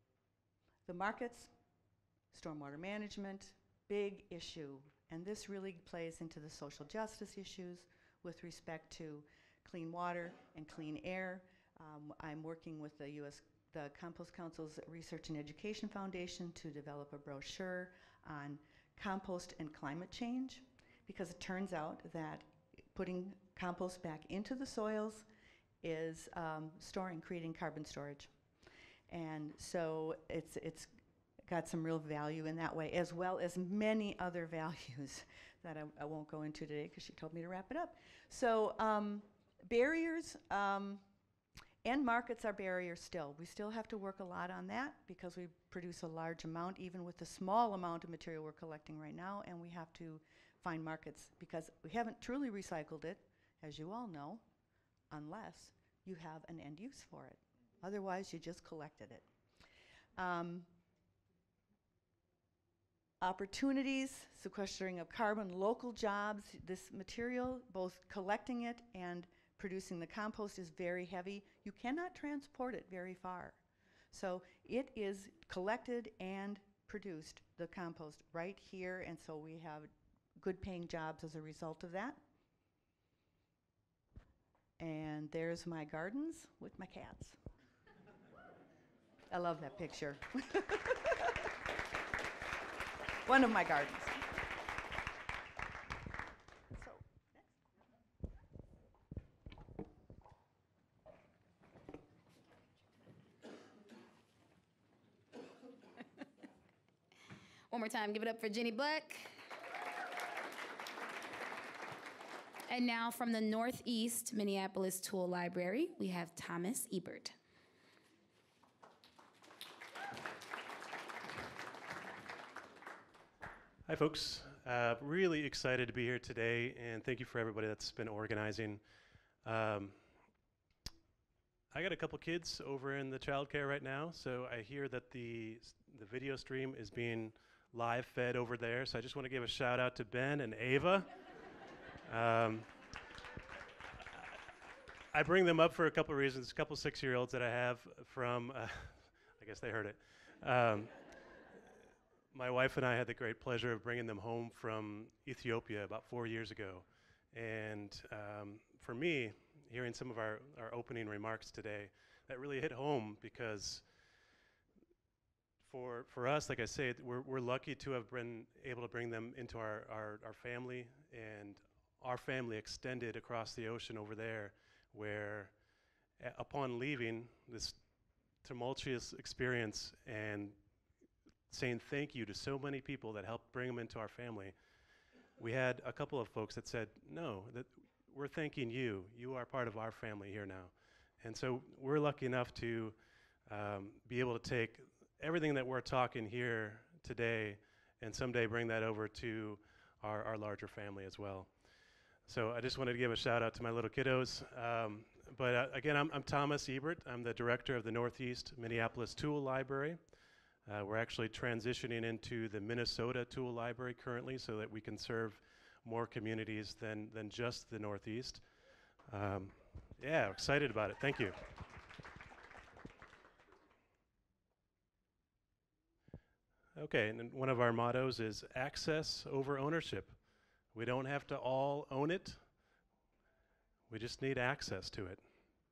S9: the markets, stormwater management, big issue, and this really plays into the social justice issues with respect to clean water and clean air. Um, I'm working with the U S the Compost Council's Research and Education Foundation to develop a brochure on compost and climate change, because it turns out that putting compost back into the soils is um, storing, creating carbon storage. And so it's, it's got some real value in that way, as well as many other values that I, I won't go into today because she told me to wrap it up. So um, barriers um, and markets are barriers still. We still have to work a lot on that because we produce a large amount, even with the small amount of material we're collecting right now, and we have to find markets because we haven't truly recycled it, as you all know, unless you have an end use for it. Otherwise, you just collected it. Um, opportunities, sequestering of carbon, local jobs. This material, both collecting it and producing the compost, is very heavy. You cannot transport it very far. So it is collected and produced, the compost, right here, and so we have good paying jobs as a result of that. And there's my gardens with my cats. I love that picture. One of my gardens. So,
S6: One more time, give it up for Jenny Buck. And now from the Northeast Minneapolis Tool Library, we have Thomas Ebert.
S10: Hi, folks. Uh, really excited to be here today, and thank you for everybody that's been organizing. Um, I got a couple kids over in the childcare right now, so I hear that the the video stream is being live fed over there. So I just want to give a shout out to Ben and Ava. um, I bring them up for a couple of reasons. A couple six-year-olds that I have from, uh, I guess they heard it. Um, My wife and I had the great pleasure of bringing them home from Ethiopia about four years ago. And um, for me, hearing some of our, our opening remarks today, that really hit home because for, for us, like I say, we're, we're lucky to have been able to bring them into our, our, our family, and our family extended across the ocean over there, where a- upon leaving this tumultuous experience and saying thank you to so many people that helped bring them into our family, we had a couple of folks that said, no, that we're thanking you. You are part of our family here now. And so we're lucky enough to um, be able to take everything that we're talking here today and someday bring that over to our, our larger family as well. So I just wanted to give a shout out to my little kiddos. Um, but uh, again, I'm, I'm Thomas Ebert. I'm the director of the Northeast Minneapolis Tool Library. Uh, we're actually transitioning into the Minnesota Tool Library currently so that we can serve more communities than, than just the Northeast. Um, yeah, excited about it. Thank you. Okay, and then one of our mottos is access over ownership. We don't have to all own it. We just need access to it.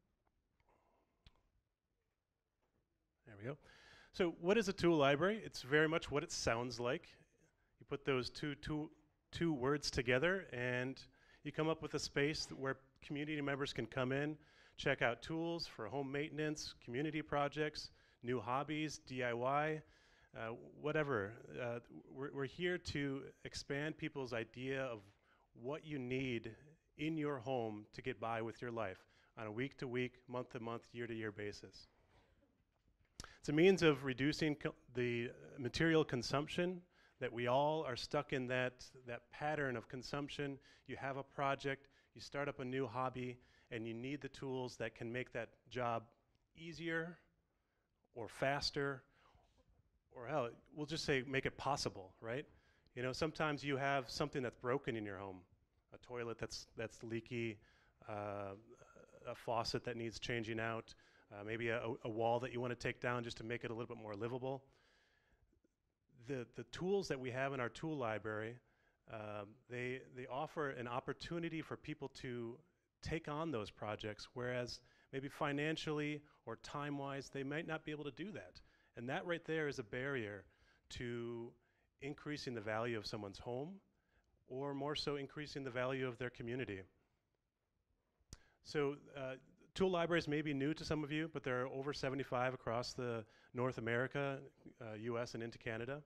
S10: There we go. So what is a tool library? It's very much what it sounds like. You put those two, two, two words together and you come up with a space that where community members can come in, check out tools for home maintenance, community projects, new hobbies, D I Y, uh, whatever. Uh, we're, we're here to expand people's idea of what you need in your home to get by with your life on a week-to-week, month-to-month, year-to-year basis. It's a means of reducing co the material consumption, that we all are stuck in that, that pattern of consumption. You have a project, you start up a new hobby, and you need the tools that can make that job easier or faster, or hell, we'll just say make it possible, right? You know, sometimes you have something that's broken in your home, a toilet that's, that's leaky, uh, a faucet that needs changing out, Uh, maybe a, a wall that you want to take down just to make it a little bit more livable. The, the tools that we have in our tool library, um, they, they offer an opportunity for people to take on those projects, whereas maybe financially or time-wise, they might not be able to do that. And that right there is a barrier to increasing the value of someone's home, or more so increasing the value of their community. So, uh, tool libraries may be new to some of you, but there are over seventy-five across the North America, uh, U S, and into Canada.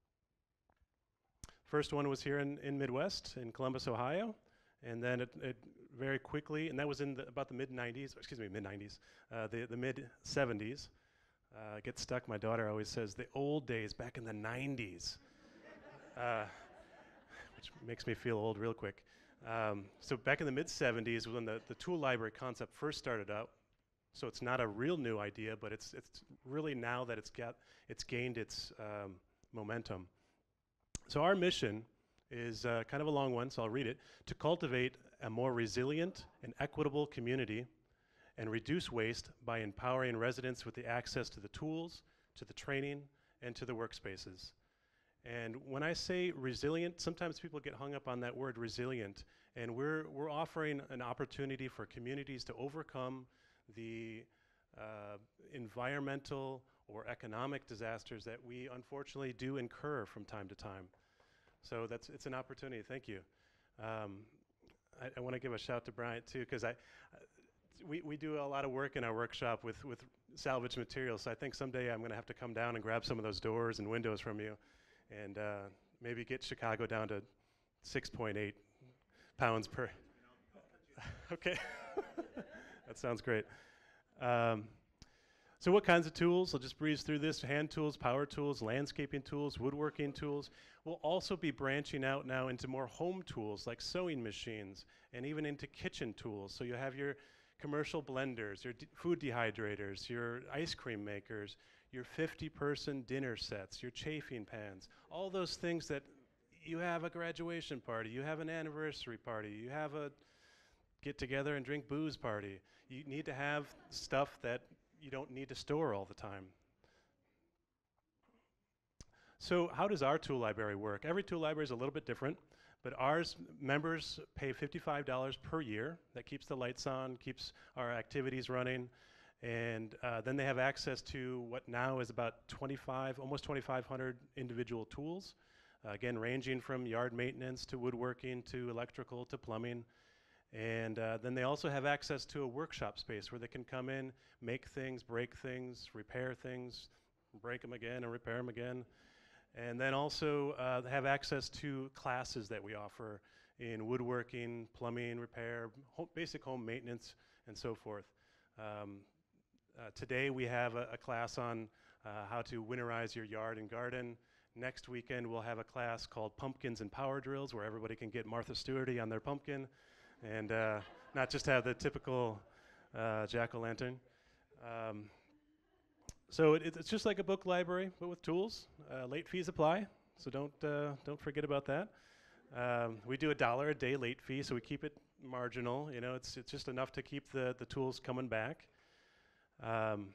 S10: First one was here in, in Midwest, in Columbus, Ohio. And then it, it very quickly, and that was in the, about the mid nineties, excuse me, mid nineties, uh, the, the mid seventies. Uh, get stuck, my daughter always says, the old days, back in the nineties. uh, which makes me feel old real quick. Um, so back in the mid seventies, when the, the tool library concept first started out, so it's not a real new idea, but it's, it's really now that it's, got, it's gained its um, momentum. So our mission is uh, kind of a long one, so I'll read it: to cultivate a more resilient and equitable community and reduce waste by empowering residents with the access to the tools, to the training, and to the workspaces. And when I say resilient, sometimes people get hung up on that word resilient, and we're, we're offering an opportunity for communities to overcome the uh, environmental or economic disasters that we unfortunately do incur from time to time. So that's, it's an opportunity. Thank you. Um, I, I want to give a shout to Bryant too, because I, uh, we, we do a lot of work in our workshop with, with salvage materials. So I think someday I'm going to have to come down and grab some of those doors and windows from you, and uh, maybe get Chicago down to six point eight pounds per. Okay, that sounds great. Um, So what kinds of tools? I'll just breeze through this. Hand tools, power tools, landscaping tools, woodworking tools. We'll also be branching out now into more home tools like sewing machines and even into kitchen tools. So you have your commercial blenders, your de- food dehydrators, your ice cream makers, your fifty person dinner sets, your chafing pans, all those things that you have a graduation party, you have an anniversary party, you have a get together and drink booze party. You need to have stuff that you don't need to store all the time. So how does our tool library work? Every tool library is a little bit different, but ours members pay fifty-five dollars per year. That keeps the lights on, keeps our activities running, and uh, then they have access to what now is about twenty-five, almost twenty-five hundred individual tools, uh, again ranging from yard maintenance to woodworking to electrical to plumbing. And uh, then they also have access to a workshop space where they can come in, make things, break things, repair things, break them again and repair them again. And then also uh, have access to classes that we offer in woodworking, plumbing, repair, home, basic home maintenance, and so forth. Um, uh, today we have a, a class on uh, how to winterize your yard and garden. Next weekend we'll have a class called Pumpkins and Power Drills where everybody can get Martha Stewarty on their pumpkin and uh, not just have the typical uh, jack-o'-lantern. Um, so it, it's just like a book library, but with tools. Uh, late fees apply, so don't uh, don't forget about that. Um, we do a dollar a day late fee, so we keep it marginal. You know, it's it's just enough to keep the the tools coming back. Um,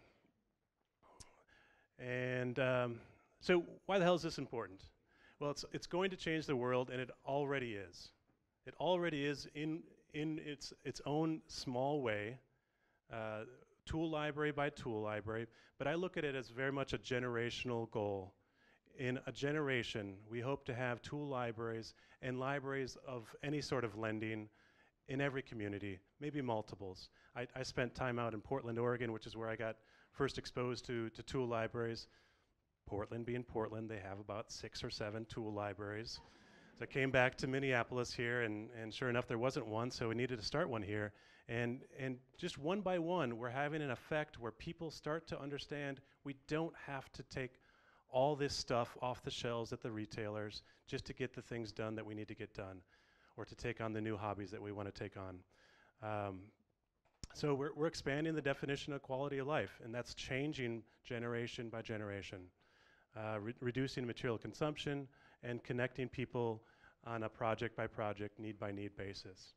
S10: and um, so, why the hell is this important? Well, it's it's going to change the world, and it already is. It already is in in its its own small way, uh, tool library by tool library. But I look at it as very much a generational goal. In a generation, we hope to have tool libraries and libraries of any sort of lending in every community, maybe multiples. I, I spent time out in Portland, Oregon, which is where I got first exposed to, to tool libraries. Portland being Portland, they have about six or seven tool libraries. So I came back to Minneapolis here, and, and sure enough, there wasn't one, so we needed to start one here. And, and just one by one, we're having an effect where people start to understand we don't have to take all this stuff off the shelves at the retailers just to get the things done that we need to get done, or to take on the new hobbies that we want to take on. Um, so we're, we're expanding the definition of quality of life, and that's changing generation by generation, uh, re reducing material consumption and connecting people on a project by project, need by need basis.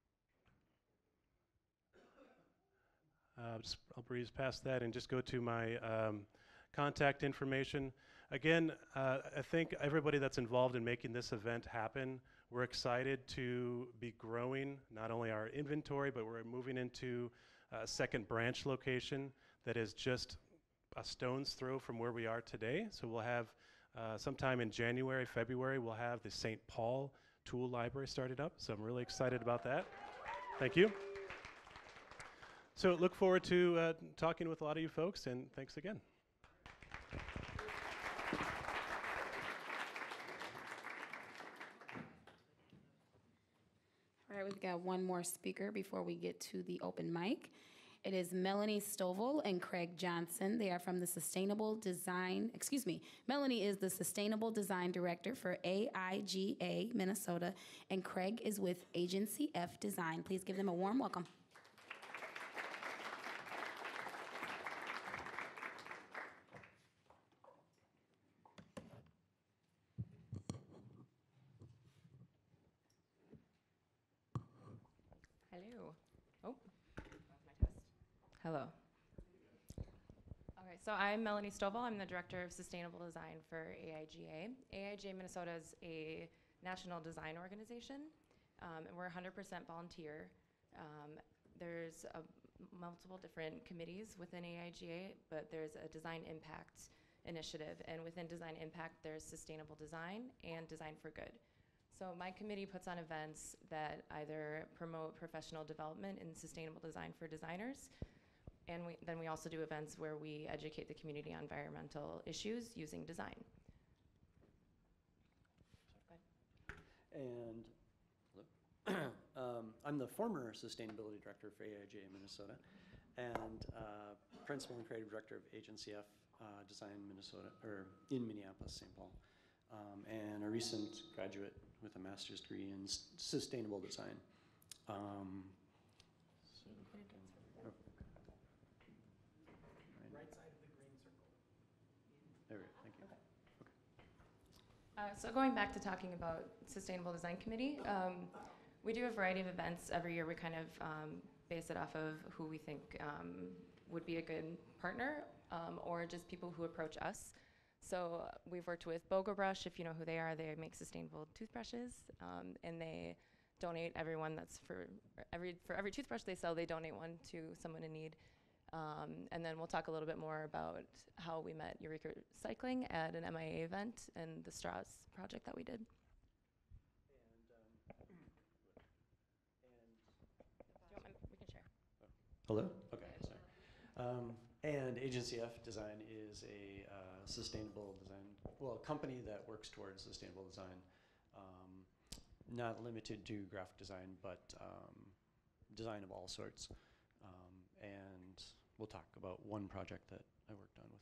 S10: Uh, just, I'll breeze past that and just go to my um, contact information. Again, uh, I think everybody that's involved in making this event happen, we're excited to be growing not only our inventory, but we're moving into a second branch location that is just a stone's throw from where we are today. So we'll have, uh, sometime in January, February, we'll have the Saint Paul Tool Library started up. So I'm really excited about that. Thank you. So look forward to uh, talking with a lot of you folks, and thanks again.
S6: All right, we've got one more speaker before we get to the open mic. It is Melanie Stovall and Craig Johnson. They are from the Sustainable Design, excuse me, Melanie is the Sustainable Design Director for A I G A Minnesota, and Craig is with Agency F Design. Please give them a warm welcome.
S11: Hello. Oh, that's my test. Hello. Okay, so I'm Melanie Stovall. I'm the Director of Sustainable Design for A I G A. A I G A Minnesota is a national design organization, um, and we're one hundred percent volunteer. Um, there's a multiple different committees within A I G A, but there's a design impact initiative, and within design impact, there's sustainable design and design for good. So my committee puts on events that either promote professional development in sustainable design for designers, and we, then we also do events where we educate the community on environmental issues using design.
S12: And um, I'm the former sustainability director for A I G A Minnesota, and uh, Principal and Creative Director of Agency F uh, Design Minnesota, or in Minneapolis, Saint Paul, um, and a recent graduate with a master's degree in s- sustainable design. Um, so, oh.
S2: Right side of the green circle.
S12: There we go, thank you.
S11: Okay. Uh, so going back to talking about Sustainable Design Committee, um, we do a variety of events every year. We kind of um, base it off of who we think um, would be a good partner, um, or just people who approach us. So uh, we've worked with Bogo Brush, if you know who they are. They make sustainable toothbrushes, um, and they donate every one that's for every for every toothbrush they sell. They donate one to someone in need. Um, and then we'll talk a little bit more about how we met Eureka Recycling at an M I A event and the straws project that we did. We can share.
S12: Hello? Okay, sorry. Um, and Agency F Design is a uh, sustainable design, well, a company that works towards sustainable design, um, not limited to graphic design, but um, design of all sorts. Um, and we'll talk about one project that I worked on with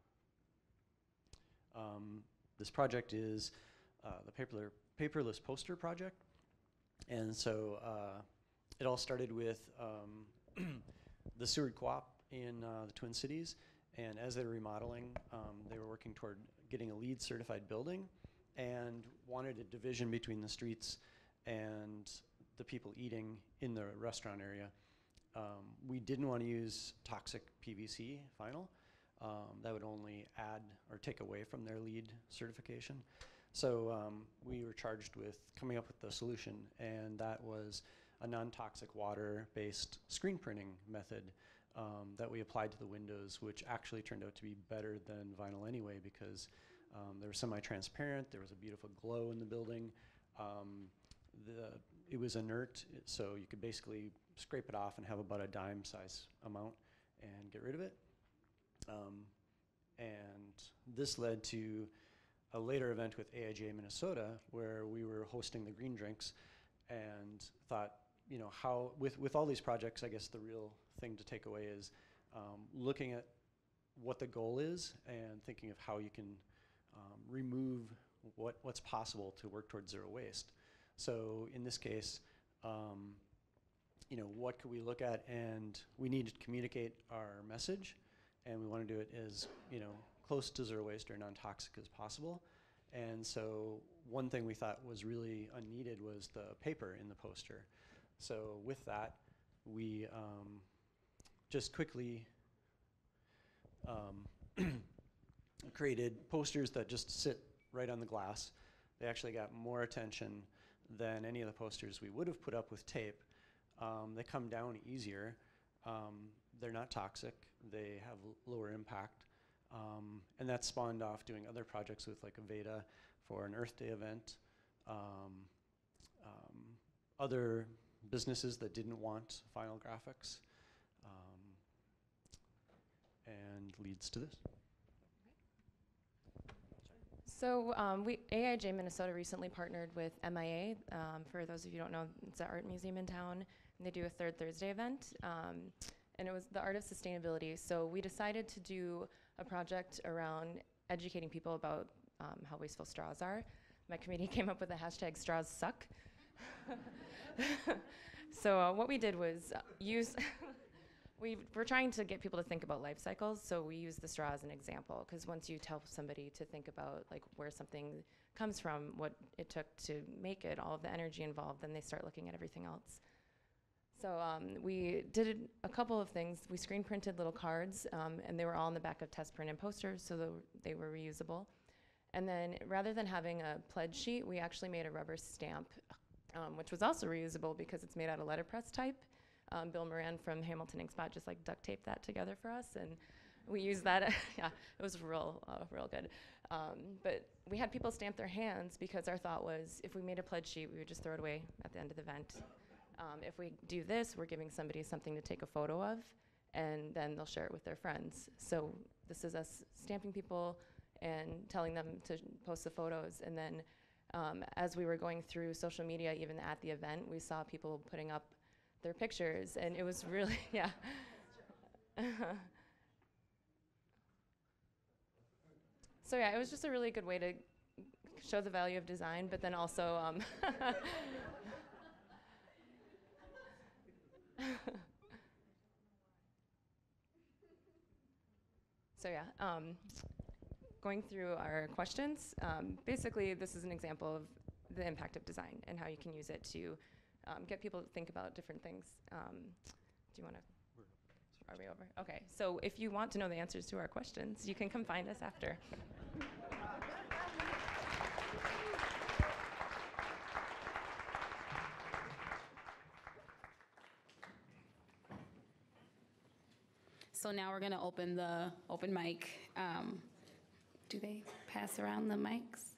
S12: that. Um, this project is uh, the paper, paperless poster project. And so uh, it all started with um, the Seward Co-op in uh, the Twin Cities, and as they were remodeling, um, they were working toward getting a LEED certified building and wanted a division between the streets and the people eating in the restaurant area. Um, we didn't want to use toxic P V C vinyl. Um, that would only add or take away from their LEED certification. So um, we were charged with coming up with the solution, and that was a non-toxic water-based screen printing method um, that we applied to the windows, which actually turned out to be better than vinyl anyway, because um, they were semi-transparent, there was a beautiful glow in the building. Um, the, it was inert, so you could basically scrape it off and have about a dime size amount and get rid of it. Um, and this led to a later event with A I G A Minnesota, where we were hosting the green drinks, and thought, you know, how, with, with all these projects, I guess the real thing to take away is um, looking at what the goal is and thinking of how you can um, remove what, what's possible to work towards zero waste. So in this case, um, you know, what could we look at? And we need to communicate our message, and we want to do it as, you know, close to zero waste or non-toxic as possible. And so one thing we thought was really unneeded was the paper in the poster. So with that, we um, just quickly um, created posters that just sit right on the glass. They actually got more attention than any of the posters we would have put up with tape. Um, they come down easier. Um, they're not toxic. They have l lower impact. Um, and that spawned off doing other projects with like Aveda for an Earth Day event. Um, um, other businesses that didn't want vinyl graphics, um, and leads to this.
S11: So um, we, A I G A Minnesota recently partnered with M I A. Um, for those of you who don't know, it's an art museum in town, and they do a Third Thursday event. Um, and it was the art of sustainability. So we decided to do a project around educating people about um, how wasteful straws are. My committee came up with the hashtag straws suck. So uh, what we did was uh, use, we were trying to get people to think about life cycles, so we used the straw as an example, because once you tell somebody to think about like where something comes from, what it took to make it, all of the energy involved, then they start looking at everything else. So um, we did a couple of things. We screen printed little cards, um, and they were all in the back of test print and posters, so they were reusable. And then rather than having a pledge sheet, we actually made a rubber stamp, um, which was also reusable because it's made out of letterpress type. Um, Bill Moran from Hamilton Ink Spot just like duct taped that together for us, and we used that. Yeah, it was real, uh, real good. Um, but we had people stamp their hands because our thought was if we made a pledge sheet, we would just throw it away at the end of the event. Um, if we do this, we're giving somebody something to take a photo of, and then they'll share it with their friends. So this is us stamping people and telling them to post the photos. And then um, as we were going through social media, even at the event, we saw people putting up their pictures, and it was really, yeah. so yeah, it was just a really good way to show the value of design, but then also um, so yeah, um, going through our questions, um, basically this is an example of the impact of design and how you can use it to um, get people to think about different things. Um, do you want to? Are we over? Okay, so if you want to know the answers to our questions, you can come find us after.
S6: So now we're gonna open the open mic. Um, do they pass around the mics?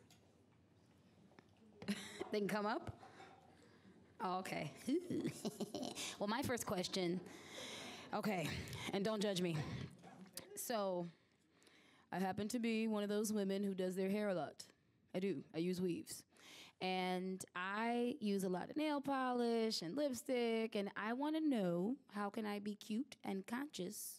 S6: They can come up? Oh, okay. Well, my first question, okay, and don't judge me. So, I happen to be one of those women who does their hair a lot. I do, I use weaves. And I use a lot of nail polish and lipstick, and I wanna know, how can I be cute and conscious?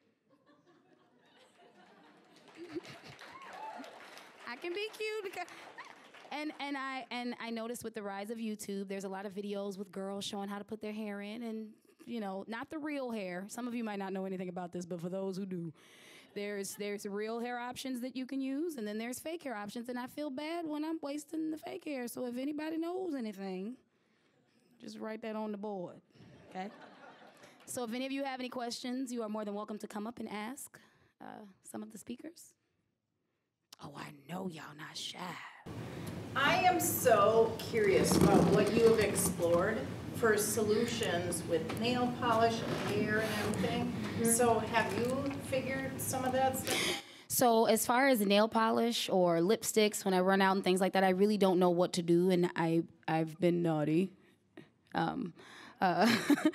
S6: I can be cute because, and and I and I noticed with the rise of YouTube, there's a lot of videos with girls showing how to put their hair in, and you know, not the real hair. Some of you might not know anything about this, but for those who do, there's there's real hair options that you can use, and then there's fake hair options. And I feel bad when I'm wasting the fake hair. So if anybody knows anything, just write that on the board, okay? So if any of you have any questions, you are more than welcome to come up and ask uh, some of the speakers. Oh, I know y'all not shy.
S13: I am so curious about what you have explored for solutions with nail polish and hair and everything. Mm-hmm. So have you figured some of that stuff?
S6: So as far as nail polish or lipsticks, when I run out and things like that, I really don't know what to do, and I, I've been naughty. Um, uh,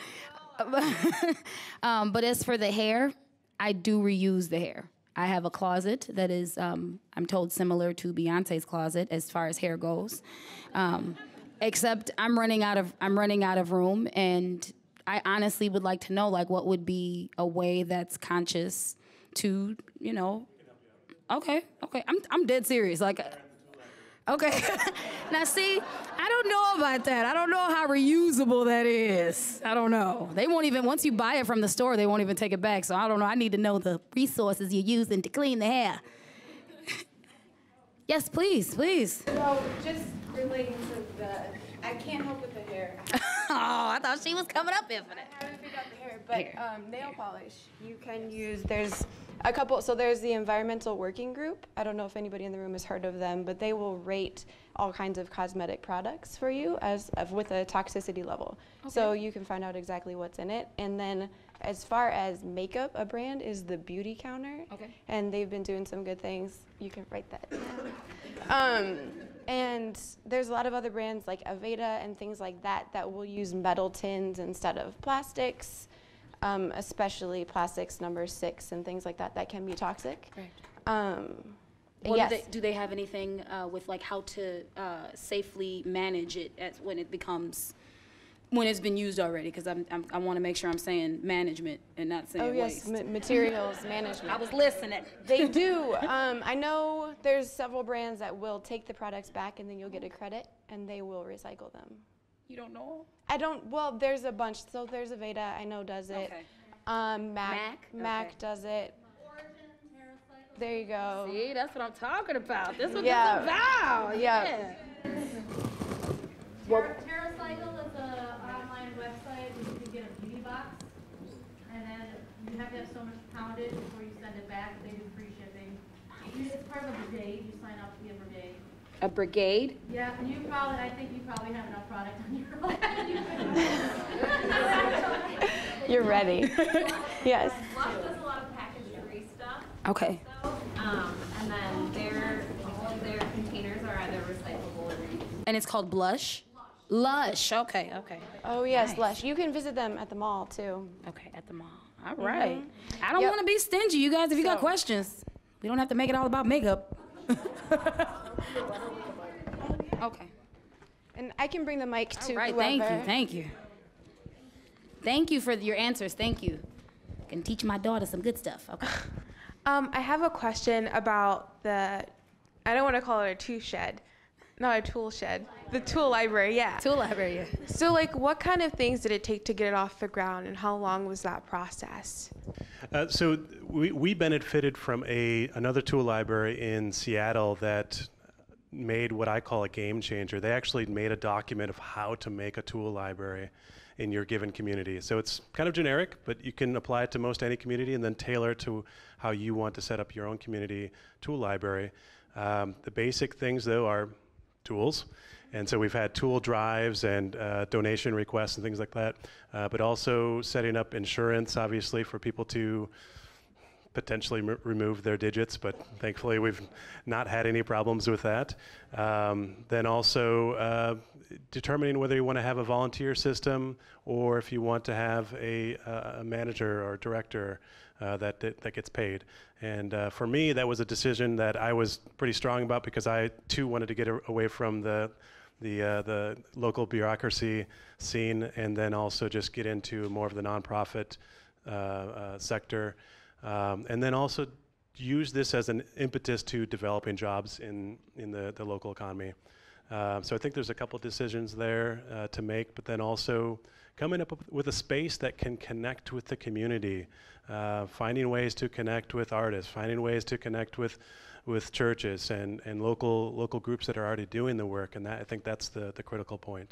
S6: um, but as for the hair, I do reuse the hair. I have a closet that is, um, I'm told, similar to Beyonce's closet as far as hair goes, um, except I'm running out of I'm running out of room, and I honestly would like to know, like, what would be a way that's conscious to, you know, okay, okay, I'm I'm dead serious, like. Okay, now see, I don't know about that. I don't know how reusable that is. I don't know. They won't even, once you buy it from the store, they won't even take it back. So I don't know, I need to know the resources you're using to clean the hair. Yes, please, please.
S4: So just relating to the, I can't help with the hair.
S6: Oh, I thought she was coming up here for that.
S4: I haven't figured out the hair, but um, nail polish, you can use, there's a couple, so there's the Environmental Working Group. I don't know if anybody in the room has heard of them, but they will rate all kinds of cosmetic products for you as of, with a toxicity level. Okay. So you can find out exactly what's in it. And then as far as makeup, a brand is the Beauty Counter. Okay. And they've been doing some good things. You can write that down. um, and there's a lot of other brands like Aveda and things like that that will use metal tins instead of plastics. Um, especially plastics number six and things like that that can be toxic. Right. Um,
S6: well,
S4: yes.
S6: do, they, do they have anything uh, with like how to uh, safely manage it as when it becomes, when it's been used already? Because I'm, I'm, I want to make sure I'm saying management and not saying
S4: oh, yes,
S6: waste.
S4: ma materials management.
S6: I was listening.
S4: They do. Um, I know there's several brands that will take the products back and then you'll get a credit and they will recycle them.
S6: You don't know?
S4: I don't, well, there's a bunch. So there's Aveda, I know does it. Okay. Um, Mac,
S6: Mac,
S4: Mac
S6: okay.
S4: does it. There you go.
S6: See, that's what I'm talking about. This is what
S4: yeah.
S6: this is about.
S4: Yeah.
S6: yeah.
S14: Well, TerraCycle is an online website where you can get a beauty box, and then you have to have so much poundage before you send it back. They do free shipping. It's part of a brigade. You sign up to be a brigade.
S6: A brigade?
S14: Yeah, and you probably, I think you probably have enough product on your own.
S4: You're ready. Yes.
S14: Lush does a lot of package-free stuff.
S6: Okay.
S14: So, um, and then their their containers are either recyclable or reusable.
S6: And it's called Blush? Lush. Lush. Okay, okay.
S4: Oh, yes,
S6: nice.
S4: Lush. You can visit them at the mall, too.
S6: Okay, at the mall. All right.
S4: Mm-hmm.
S6: I don't
S4: yep.
S6: want to be stingy, you guys. If you
S4: so,
S6: got questions, we don't have to make it all about makeup. Okay.
S4: And I can bring the mic to
S6: All right,
S4: whoever.
S6: thank you, thank you. Thank you for your answers, thank you. Can teach my daughter some good stuff, okay.
S15: Um, I have a question about the, I don't want to call it a tool shed, not a tool shed, the tool library, yeah.
S6: Tool library, yeah.
S15: So like what kind of things did it take to get it off the ground and how long was that process?
S10: Uh, so we, we benefited from a another tool library in Seattle that made what I call a game changer. They actually made a document of how to make a tool library in your given community. So it's kind of generic, but you can apply it to most any community and then tailor it to how you want to set up your own community tool library. Um, the basic things though are tools. And so we've had tool drives and uh, donation requests and things like that, uh, but also setting up insurance, obviously, for people to potentially m remove their digits, but thankfully we've not had any problems with that. Um, then also uh, determining whether you want to have a volunteer system or if you want to have a, uh, a manager or director uh, that, that, that gets paid. And uh, for me, that was a decision that I was pretty strong about because I too wanted to get a away from the the uh, the local bureaucracy scene and then also just get into more of the nonprofit uh, uh, sector. Um, and then also use this as an impetus to developing jobs in, in the, the local economy. Uh, so I think there's a couple decisions there uh, to make, but then also coming up with a space that can connect with the community, uh, finding ways to connect with artists, finding ways to connect with, with churches and, and local, local groups that are already doing the work, and that, I think that's the, the critical point.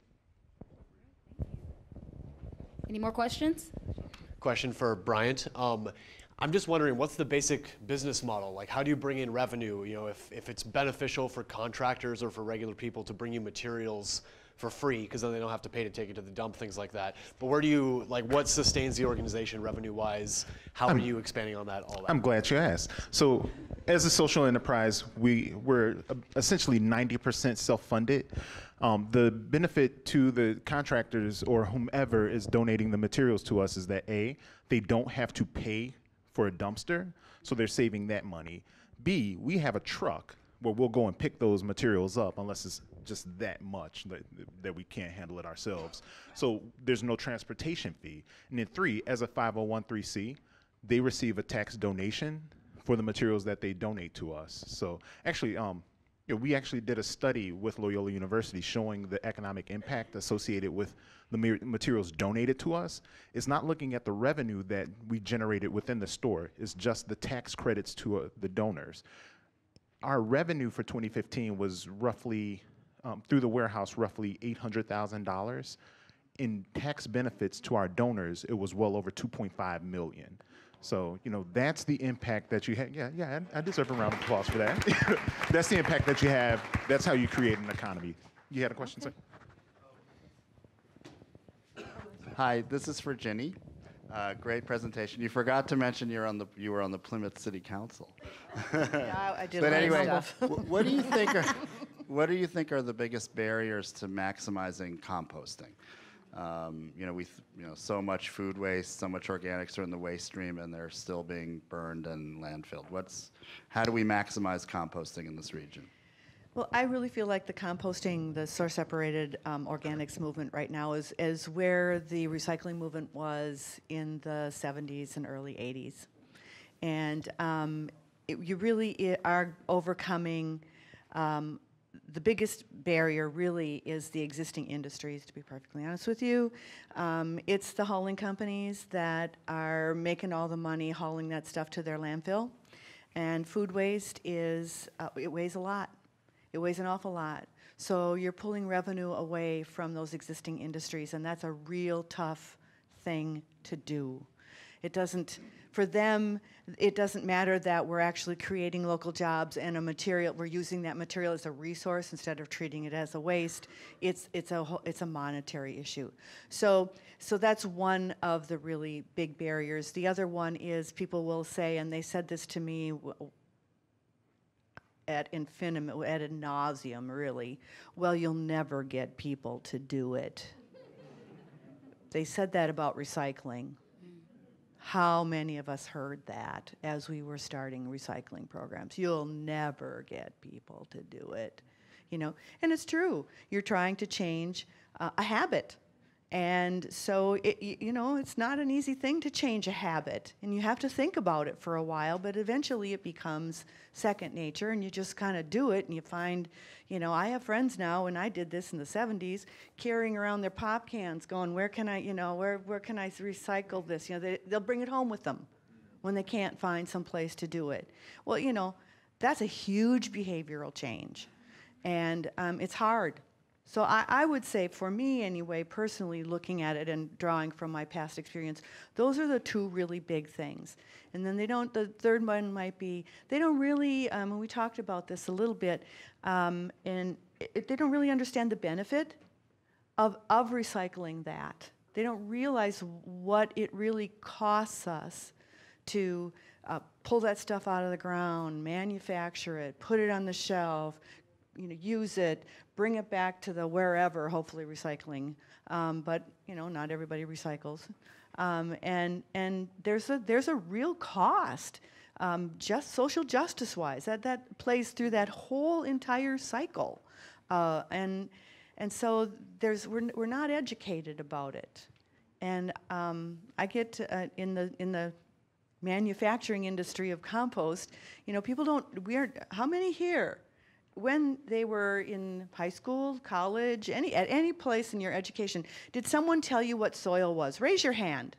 S6: Any more questions?
S16: Question for Bryant. Um, I'm just wondering, what's the basic business model? Like, how do you bring in revenue? You know, if, if it's beneficial for contractors or for regular people to bring you materials for free, because then they don't have to pay to take it to the dump, things like that. But where do you, like, what sustains the organization revenue-wise? How
S8: I'm,
S16: are you expanding on that, all that?
S8: I'm glad you asked. So as a social enterprise, we, we're essentially ninety percent self-funded. Um, the benefit to the contractors or whomever is donating the materials to us is that A, they don't have to pay for a dumpster, so they're saving that money. B, we have a truck where we'll go and pick those materials up unless it's just that much that, that we can't handle it ourselves. So there's no transportation fee. And then three, as a five oh one c three, they receive a tax donation for the materials that they donate to us. So actually, um, you know, we actually did a study with Loyola University showing the economic impact associated with the materials donated to us. It's not looking at the revenue that we generated within the store. It's just the tax credits to uh, the donors. Our revenue for twenty fifteen was roughly, um, through the warehouse, roughly eight hundred thousand dollars. In tax benefits to our donors, it was well over two point five million. So, you know, that's the impact that you have. Yeah, yeah, I, I deserve a round of applause for that. That's the impact that you have. That's how you create an economy. You had a question, sir?
S17: Hi, this is for Jenny. Uh, great presentation. You forgot to mention you're on the you were on the Plymouth City Council.
S9: Yeah, I did.
S17: But anyway,
S9: stuff.
S17: wh- what do you think are what do you think are the biggest barriers to maximizing composting? Um, you know, we, th- you know, so much food waste, so much organics are in the waste stream, and they're still being burned and landfilled. What's, how do we maximize composting in this region?
S9: Well, I really feel like the composting, the source-separated um, organics movement right now is, is where the recycling movement was in the seventies and early eighties. And um, it, you really I- are overcoming um, the biggest barrier really is the existing industries, to be perfectly honest with you. Um, it's the hauling companies that are making all the money hauling that stuff to their landfill. And food waste is, uh, it weighs a lot. It weighs an awful lot. So you're pulling revenue away from those existing industries, and that's a real tough thing to do. It doesn't, for them, it doesn't matter that we're actually creating local jobs and a material, we're using that material as a resource instead of treating it as a waste. It's, it's, a, it's a monetary issue. So, so that's one of the really big barriers. The other one is people will say, and they said this to me at infinitum, ad nauseum, really, well, you'll never get people to do it. They said that about recycling. How many of us heard that as we were starting recycling programs? You'll never get people to do it, you know? And it's true. You're trying to change uh, a habit. And so, it, y- you know, it's not an easy thing to change a habit. And you have to think about it for a while, but eventually it becomes second nature and you just kind of do it and you find, you know, I have friends now, and I did this in the seventies, carrying around their pop cans going, where can I, you know, where, where can I recycle this? You know, they, they'll bring it home with them when they can't find some place to do it. Well, you know, that's a huge behavioral change. And um, it's hard. So I, I would say, for me anyway, personally looking at it and drawing from my past experience, those are the two really big things. And then they don't, the third one might be, they don't really, um, and we talked about this a little bit, um, and it, they don't really understand the benefit of, of recycling that. They don't realize what it really costs us to uh, pull that stuff out of the ground, manufacture it, put it on the shelf, you know, use it, bring it back to the wherever, hopefully recycling. Um, but you know, not everybody recycles, um, and and there's a there's a real cost, um, just social justice wise. That that plays through that whole entire cycle, uh, and and so there's we're we're not educated about it, and um, I get to, uh, in the in the manufacturing industry of compost. You know, people don't. We are how many here? When they were in high school, college, any at any place in your education, did someone tell you what soil was? Raise your hand.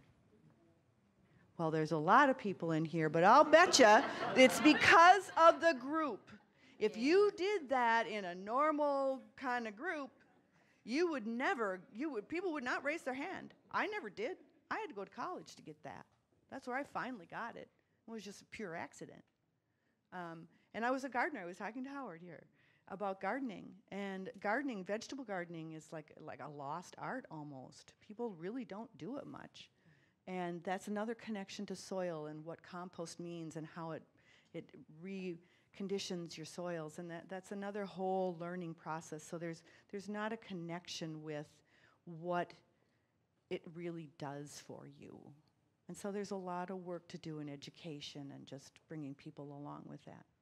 S9: Well, there's a lot of people in here, but I'll bet you it's because of the group. If you did that in a normal kind of group, you would never, you would, people would not raise their hand. I never did. I had to go to college to get that. That's where I finally got it. It was just a pure accident. Um, And I was a gardener. I was talking to Howard here about gardening. And gardening, vegetable gardening, is like like a lost art almost. People really don't do it much. And that's another connection to soil and what compost means and how it it reconditions your soils. And that, that's another whole learning process. So there's there's not a connection with what it really does for you. And so there's a lot of work to do in education and just bringing people along with that.